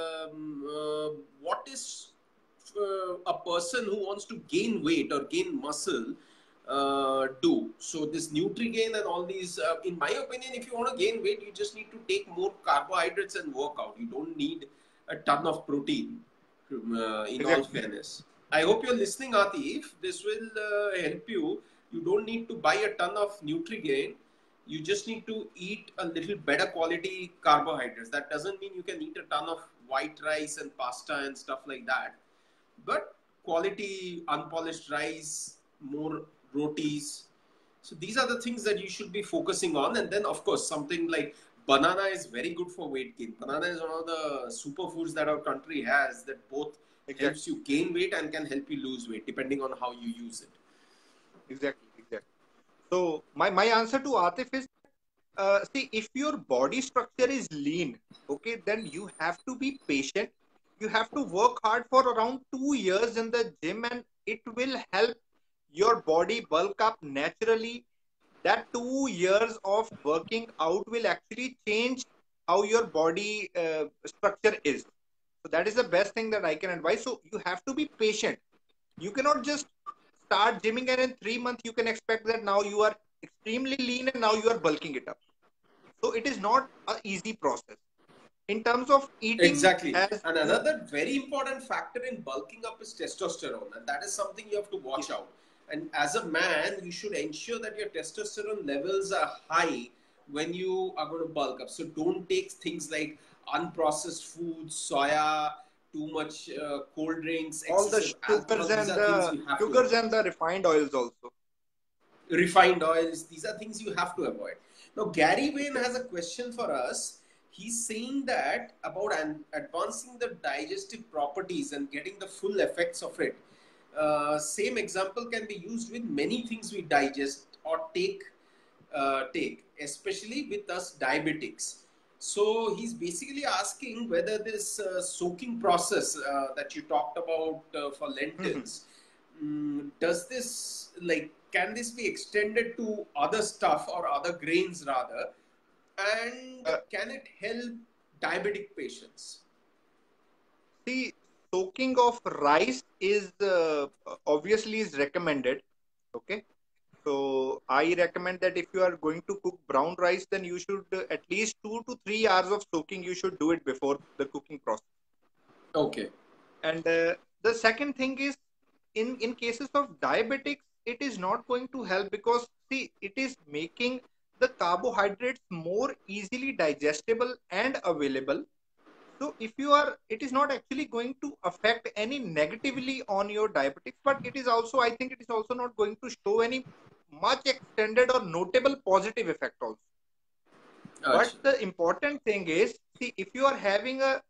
what is a person who wants to gain weight or gain muscle do? So this NutriGain and all these, in my opinion, if you want to gain weight, you just need to take more carbohydrates and work out. You don't need a ton of protein, in all fairness. I hope you're listening, Atif. This will help you. You don't need to buy a ton of NutriGain. You just need to eat a little better quality carbohydrates. That doesn't mean you can eat a ton of white rice and pasta and stuff like that. But quality unpolished rice, more rotis. So these are the things that you should be focusing on. And then, of course, something like banana is very good for weight gain. Banana is one of the superfoods that our country has that both helps you gain weight and can help you lose weight depending on how you use it. Exactly. So my answer to Atif is, see, if your body structure is lean, okay, then you have to be patient. You have to work hard for around 2 years in the gym, and it will help your body bulk up naturally. That 2 years of working out will actually change how your body structure is. So that is the best thing that I can advise. So you have to be patient. You cannot just start gymming and in 3 months you can expect that now you are extremely lean and now you are bulking it up. So it is not an easy process. In terms of eating, exactly. And another very important factor in bulking up is testosterone, and that is something you have to watch out. And as a man, you should ensure that your testosterone levels are high when you are going to bulk up. So don't take things like unprocessed foods, soya, too much cold drinks, all the sugars and the refined oils also. Refined oils, these are things you have to avoid. Now, Gary Wayne has a question for us. He's saying that about advancing the digestive properties and getting the full effects of it. Same example can be used with many things we digest or take, especially with us diabetics. So he's basically asking whether this soaking process that you talked about for lentils, does this, like, can this be extended to other stuff or other grains rather? And can it help diabetic patients? See, soaking of rice is obviously is recommended. Okay. So I recommend that if you are going to cook brown rice, then you should at least 2 to 3 hours of soaking. You should do it before the cooking process. Okay. And the second thing is, in cases of diabetics, it is not going to help because, see, it is making the carbohydrates more easily digestible and available. So if you are, it is not actually going to affect any negatively on your diabetics, but it is also, I think it is also not going to show any much extended or notable positive effect also. But the important thing is, see, if you are having a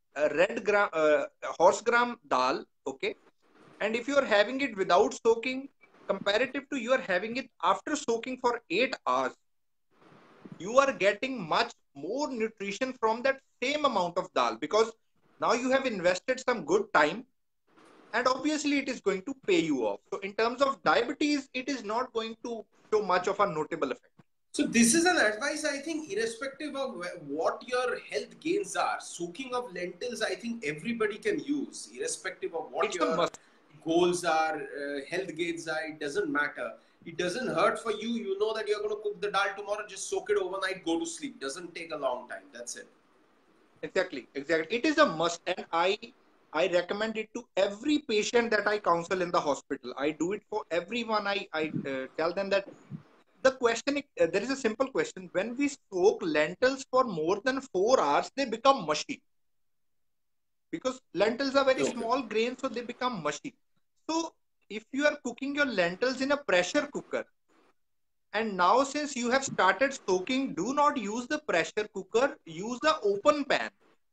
horse gram dal, okay, and if you are having it without soaking, comparative to you are having it after soaking for 8 hours, you are getting much more nutrition from that same amount of dal, because now you have invested some good time and obviously it is going to pay you off. So in terms of diabetes, it is not going to show much of a notable effect. So this is an advice, I think, irrespective of what your health gains are. Soaking of lentils, I think everybody can use, irrespective of what It's a your must. goals are, health gains are. It doesn't matter. It doesn't hurt for you. You know that you're going to cook the dal tomorrow. Just soak it overnight. Go to sleep. Doesn't take a long time. That's it. Exactly. It is a must, and I recommend it to every patient that I counsel in the hospital. I do it for everyone. I tell them that the question, there is a simple question. When we soak lentils for more than 4 hours, they become mushy. Because lentils are very Okay. small grains, so they become mushy. So if you are cooking your lentils in a pressure cooker, and now since you have started soaking, do not use the pressure cooker, use the open pan.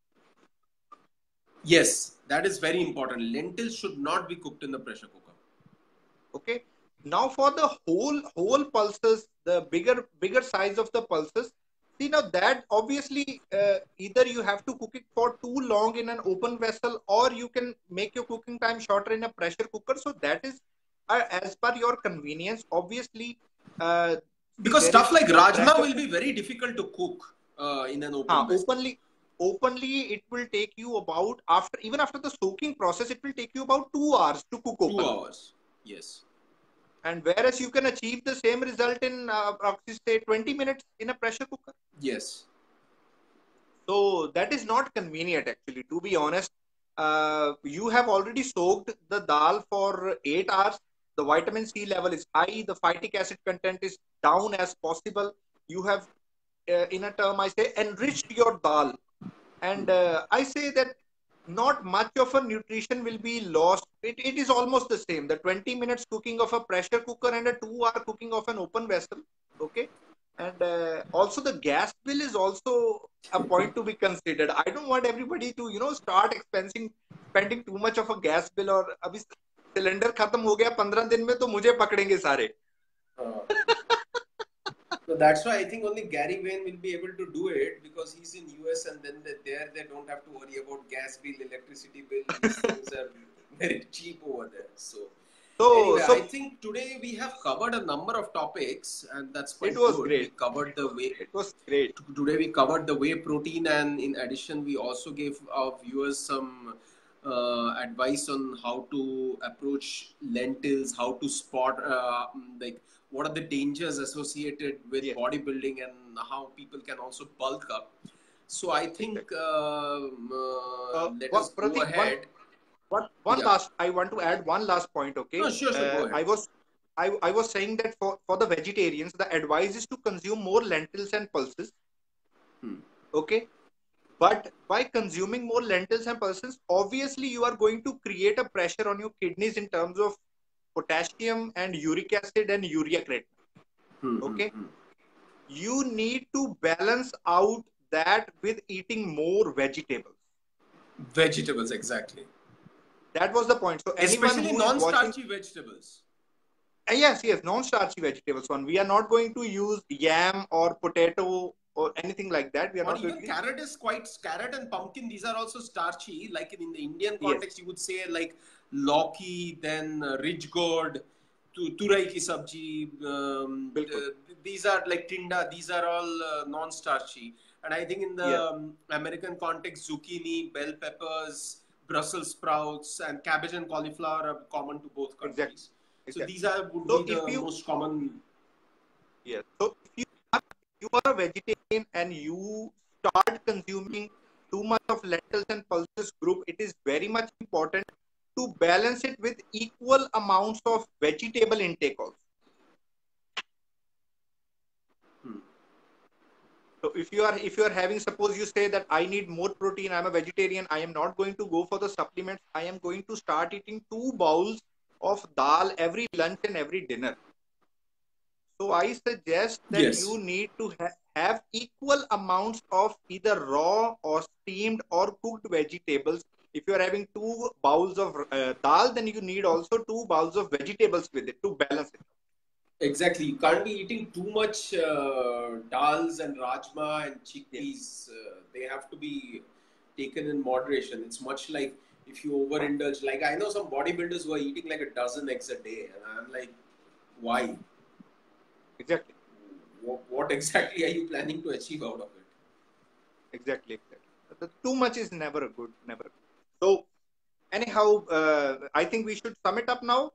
Yes, that is very important. Lentils should not be cooked in the pressure cooker. Okay. Now for the whole pulses, the bigger size of the pulses, see now that obviously either you have to cook it for too long in an open vessel, or you can make your cooking time shorter in a pressure cooker. So that is as per your convenience. Obviously, see Because there stuff is like your rajma pressure will be very difficult to cook in an open vessel. openly it will take you about, after the soaking process, it will take you about 2 hours to cook 2 openly. hours. Yes. And whereas you can achieve the same result in approximately say 20 minutes in a pressure cooker. Yes. So that is not convenient actually, to be honest. You have already soaked the dal for 8 hours. The vitamin C level is high. The phytic acid content is down as possible. You have, in a term, I say, enriched your dal. And I say that not much of a nutrition will be lost. It is almost the same. The 20 minutes cooking of a pressure cooker and a 2-hour cooking of an open vessel. Okay. And also the gas bill is also a point to be considered. I don't want everybody to, start spending too much of a gas bill, or abhi cylinder khatam ho gaya 15 din mein to mujhe pakdenge sare. So that's why I think only Gary Wayne will be able to do it, because he's in US, and then they don't have to worry about gas bill, electricity bill. These things are very cheap over there. So anyway, I So think today we have covered a number of topics, and that's it quite was good. We great. covered the way. It was great. Today we covered the whey protein, and in addition we also gave our viewers some advice on how to approach lentils, how to spot like what are the dangers associated with bodybuilding, and how people can also bulk up. So I think let us go Pratik, ahead. I want to add one last point. Okay. No, sure, go ahead. I was saying that for the vegetarians, the advice is to consume more lentils and pulses. Okay. But by consuming more lentils and pulses, obviously you are going to create a pressure on your kidneys in terms of potassium and uric acid and urea creatinine. Okay. You need to balance out that with eating more vegetables. Vegetables, exactly. That was the point. So especially non-starchy vegetables. Yes, non-starchy vegetables. We are not going to use yam or potato or anything like that. We are or not even going to... carrot and pumpkin. These are also starchy. Like in the Indian context, you would say like lauki, then ridge gourd, turai ki sabji. These are like tinda. These are all non-starchy. And I think in the American context, zucchini, bell peppers, Brussels sprouts, and cabbage and cauliflower are common to both countries. Exactly. So these would be the most common. Yes. So if you are a vegetarian and you start consuming too much of lentils and pulses group, it is very much important to balance it with equal amounts of vegetable intake also. So if you are having, suppose you say that I need more protein, I'm a vegetarian, I am not going to go for the supplements, I am going to start eating 2 bowls of dal every lunch and every dinner. So I suggest that you need to have equal amounts of either raw or steamed or cooked vegetables. If you are having 2 bowls of dal, then you need also 2 bowls of vegetables with it to balance it. Exactly. You can't be eating too much dals and rajma and chickpeas. They have to be taken in moderation. It's much like if you overindulge. Like I know some bodybuilders who are eating like a dozen eggs a day, and I'm like, why? Exactly. What exactly are you planning to achieve out of it? Exactly. The too much is never good. Never. So anyhow, I think we should sum it up now.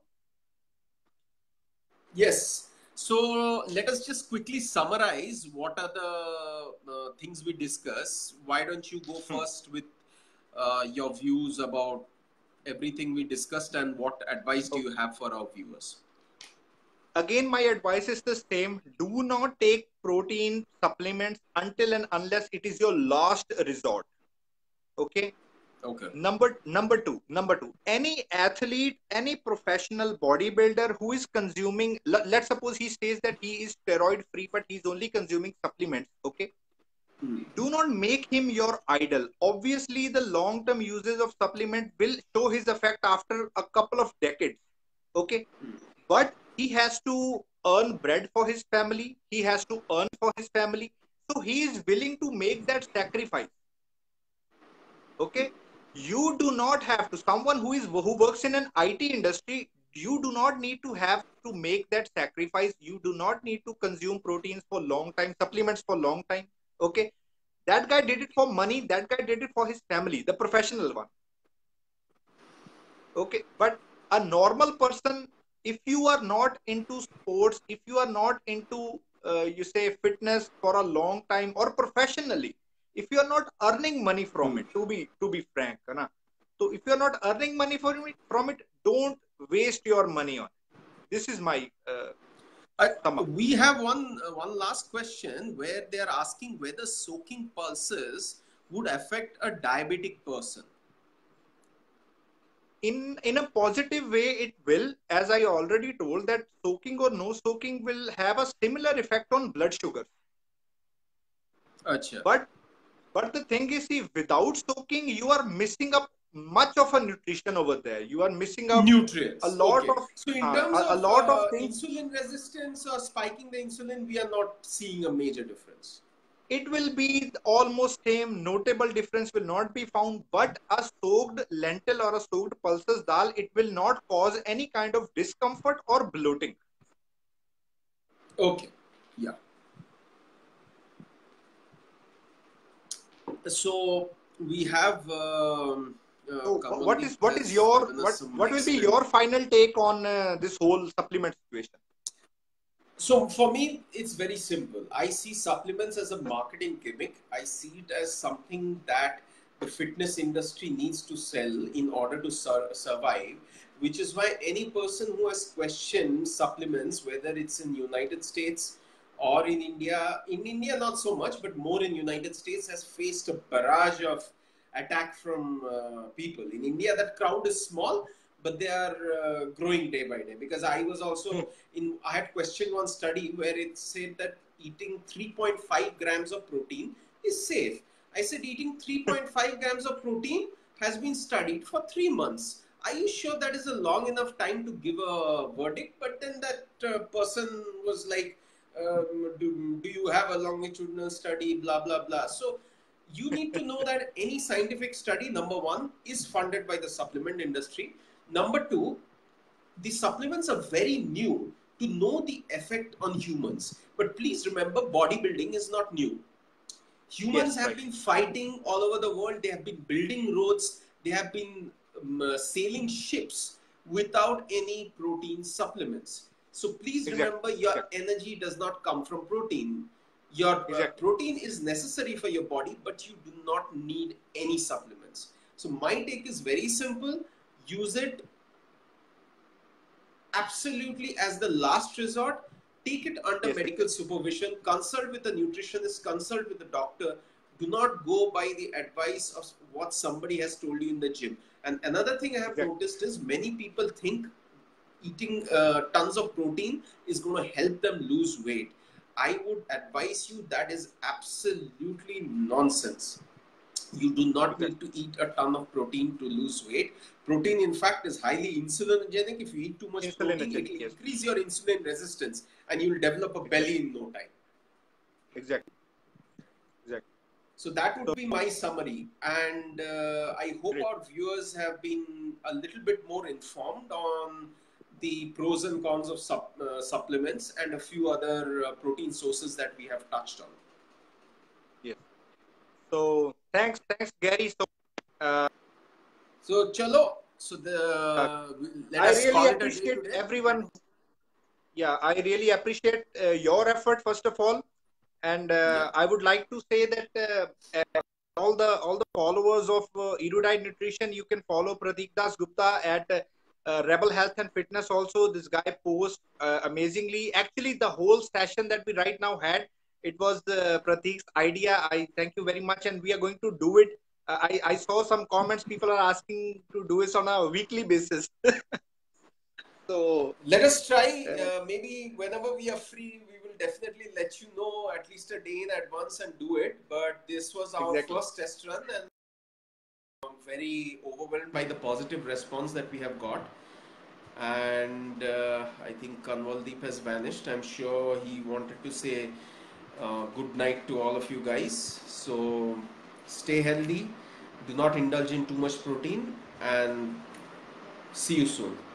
Yes. So let us just quickly summarize what are the things we discuss. Why don't you go first with your views about everything we discussed, and what advice do you have for our viewers? Again, my advice is the same. Do not take protein supplements until and unless it is your last resort. Okay. Okay. Number two, any athlete, any professional bodybuilder who is consuming, let's suppose he says that he is steroid free, but he's only consuming supplements. Okay. Do not make him your idol. Obviously, the long-term uses of supplement will show his effect after a couple of decades. Okay. But he has to earn bread for his family. He has to earn for his family. So he is willing to make that sacrifice. Okay. You do not have to, someone who works in an IT industry, you do not need to have to make that sacrifice. You do not need to consume proteins for long time, supplements for long time. Okay. That guy did it for money. That guy did it for his family, the professional one. Okay. But a normal person, if you are not into sports, if you are not into, you say, fitness for a long time or professionally, if you are not earning money from it, to be frank, na? So if you are not earning money from it, don't waste your money on it. This is my sum up. We have one last question where they are asking whether soaking pulses would affect a diabetic person. In a positive way, it will. As I already told, that soaking or no soaking will have a similar effect on blood sugar. Achha. But the thing is, see, without soaking, you are missing up much of a nutrition over there. You are missing up nutrients. a lot Okay. of So in terms a of lot of things. insulin resistance or spiking the insulin, we are not seeing a major difference. It will be almost same. Notable difference will not be found. But a soaked lentil or a soaked pulses dal, it will not cause any kind of discomfort or bloating. Okay. Yeah. So we have. So what will be your final take on this whole supplement situation? So for me, it's very simple. I see supplements as a marketing gimmick. I see it as something that the fitness industry needs to sell in order to survive, which is why any person who has questioned supplements, whether it's in United States or in India not so much, but more in United States, has faced a barrage of attack from people. In India, that crowd is small, but they are growing day by day. Because I was also I had questioned one study where it said that eating 3.5 grams of protein is safe. I said eating 3.5 grams of protein has been studied for 3 months. Are you sure that is a long enough time to give a verdict? But then that person was like, do you have a longitudinal study, blah, blah, blah. So you need to know that any scientific study, number one, is funded by the supplement industry. Number two, the supplements are very new to know the effect on humans. But please remember, bodybuilding is not new. Humans have been fighting all over the world. They have been building roads. They have been sailing ships without any protein supplements. So please remember, your energy does not come from protein. Your protein is necessary for your body, but you do not need any supplements. So my take is very simple. Use it absolutely as the last resort. Take it under medical supervision. Consult with a nutritionist. Consult with a doctor. Do not go by the advice of what somebody has told you in the gym. And another thing I have noticed is many people think eating tons of protein is going to help them lose weight. I would advise you that is absolutely nonsense. You do not need to eat a ton of protein to lose weight. Protein, in fact, is highly insulinogenic. If you eat too much protein, it will increase your insulin resistance and you will develop a belly in no time. Exactly. So that would be my summary, and I hope Great. our viewers have been a little bit more informed on the pros and cons of supplements and a few other protein sources that we have touched on. Yes. So thanks, Gary. So chalo, let I us really call it a day appreciate today. everyone. Yeah, I really appreciate your effort first of all, and I would like to say that all the followers of Erudite Nutrition, you can follow Pratik Das Gupta at Rebel Health and Fitness. Also, this guy posts amazingly. Actually, the whole session that we right now had, it was Pratik's idea. I thank you very much, and we are going to do it. I saw some comments. People are asking to do this on a weekly basis. So let us try. Maybe whenever we are free, we will definitely let you know at least a day in advance and do it. But this was our exactly. first test run, and I'm very overwhelmed by the positive response that we have got. And I think KANWALDEEP has vanished. I'm sure he wanted to say good night to all of you guys. So stay healthy, do not indulge in too much protein, and see you soon.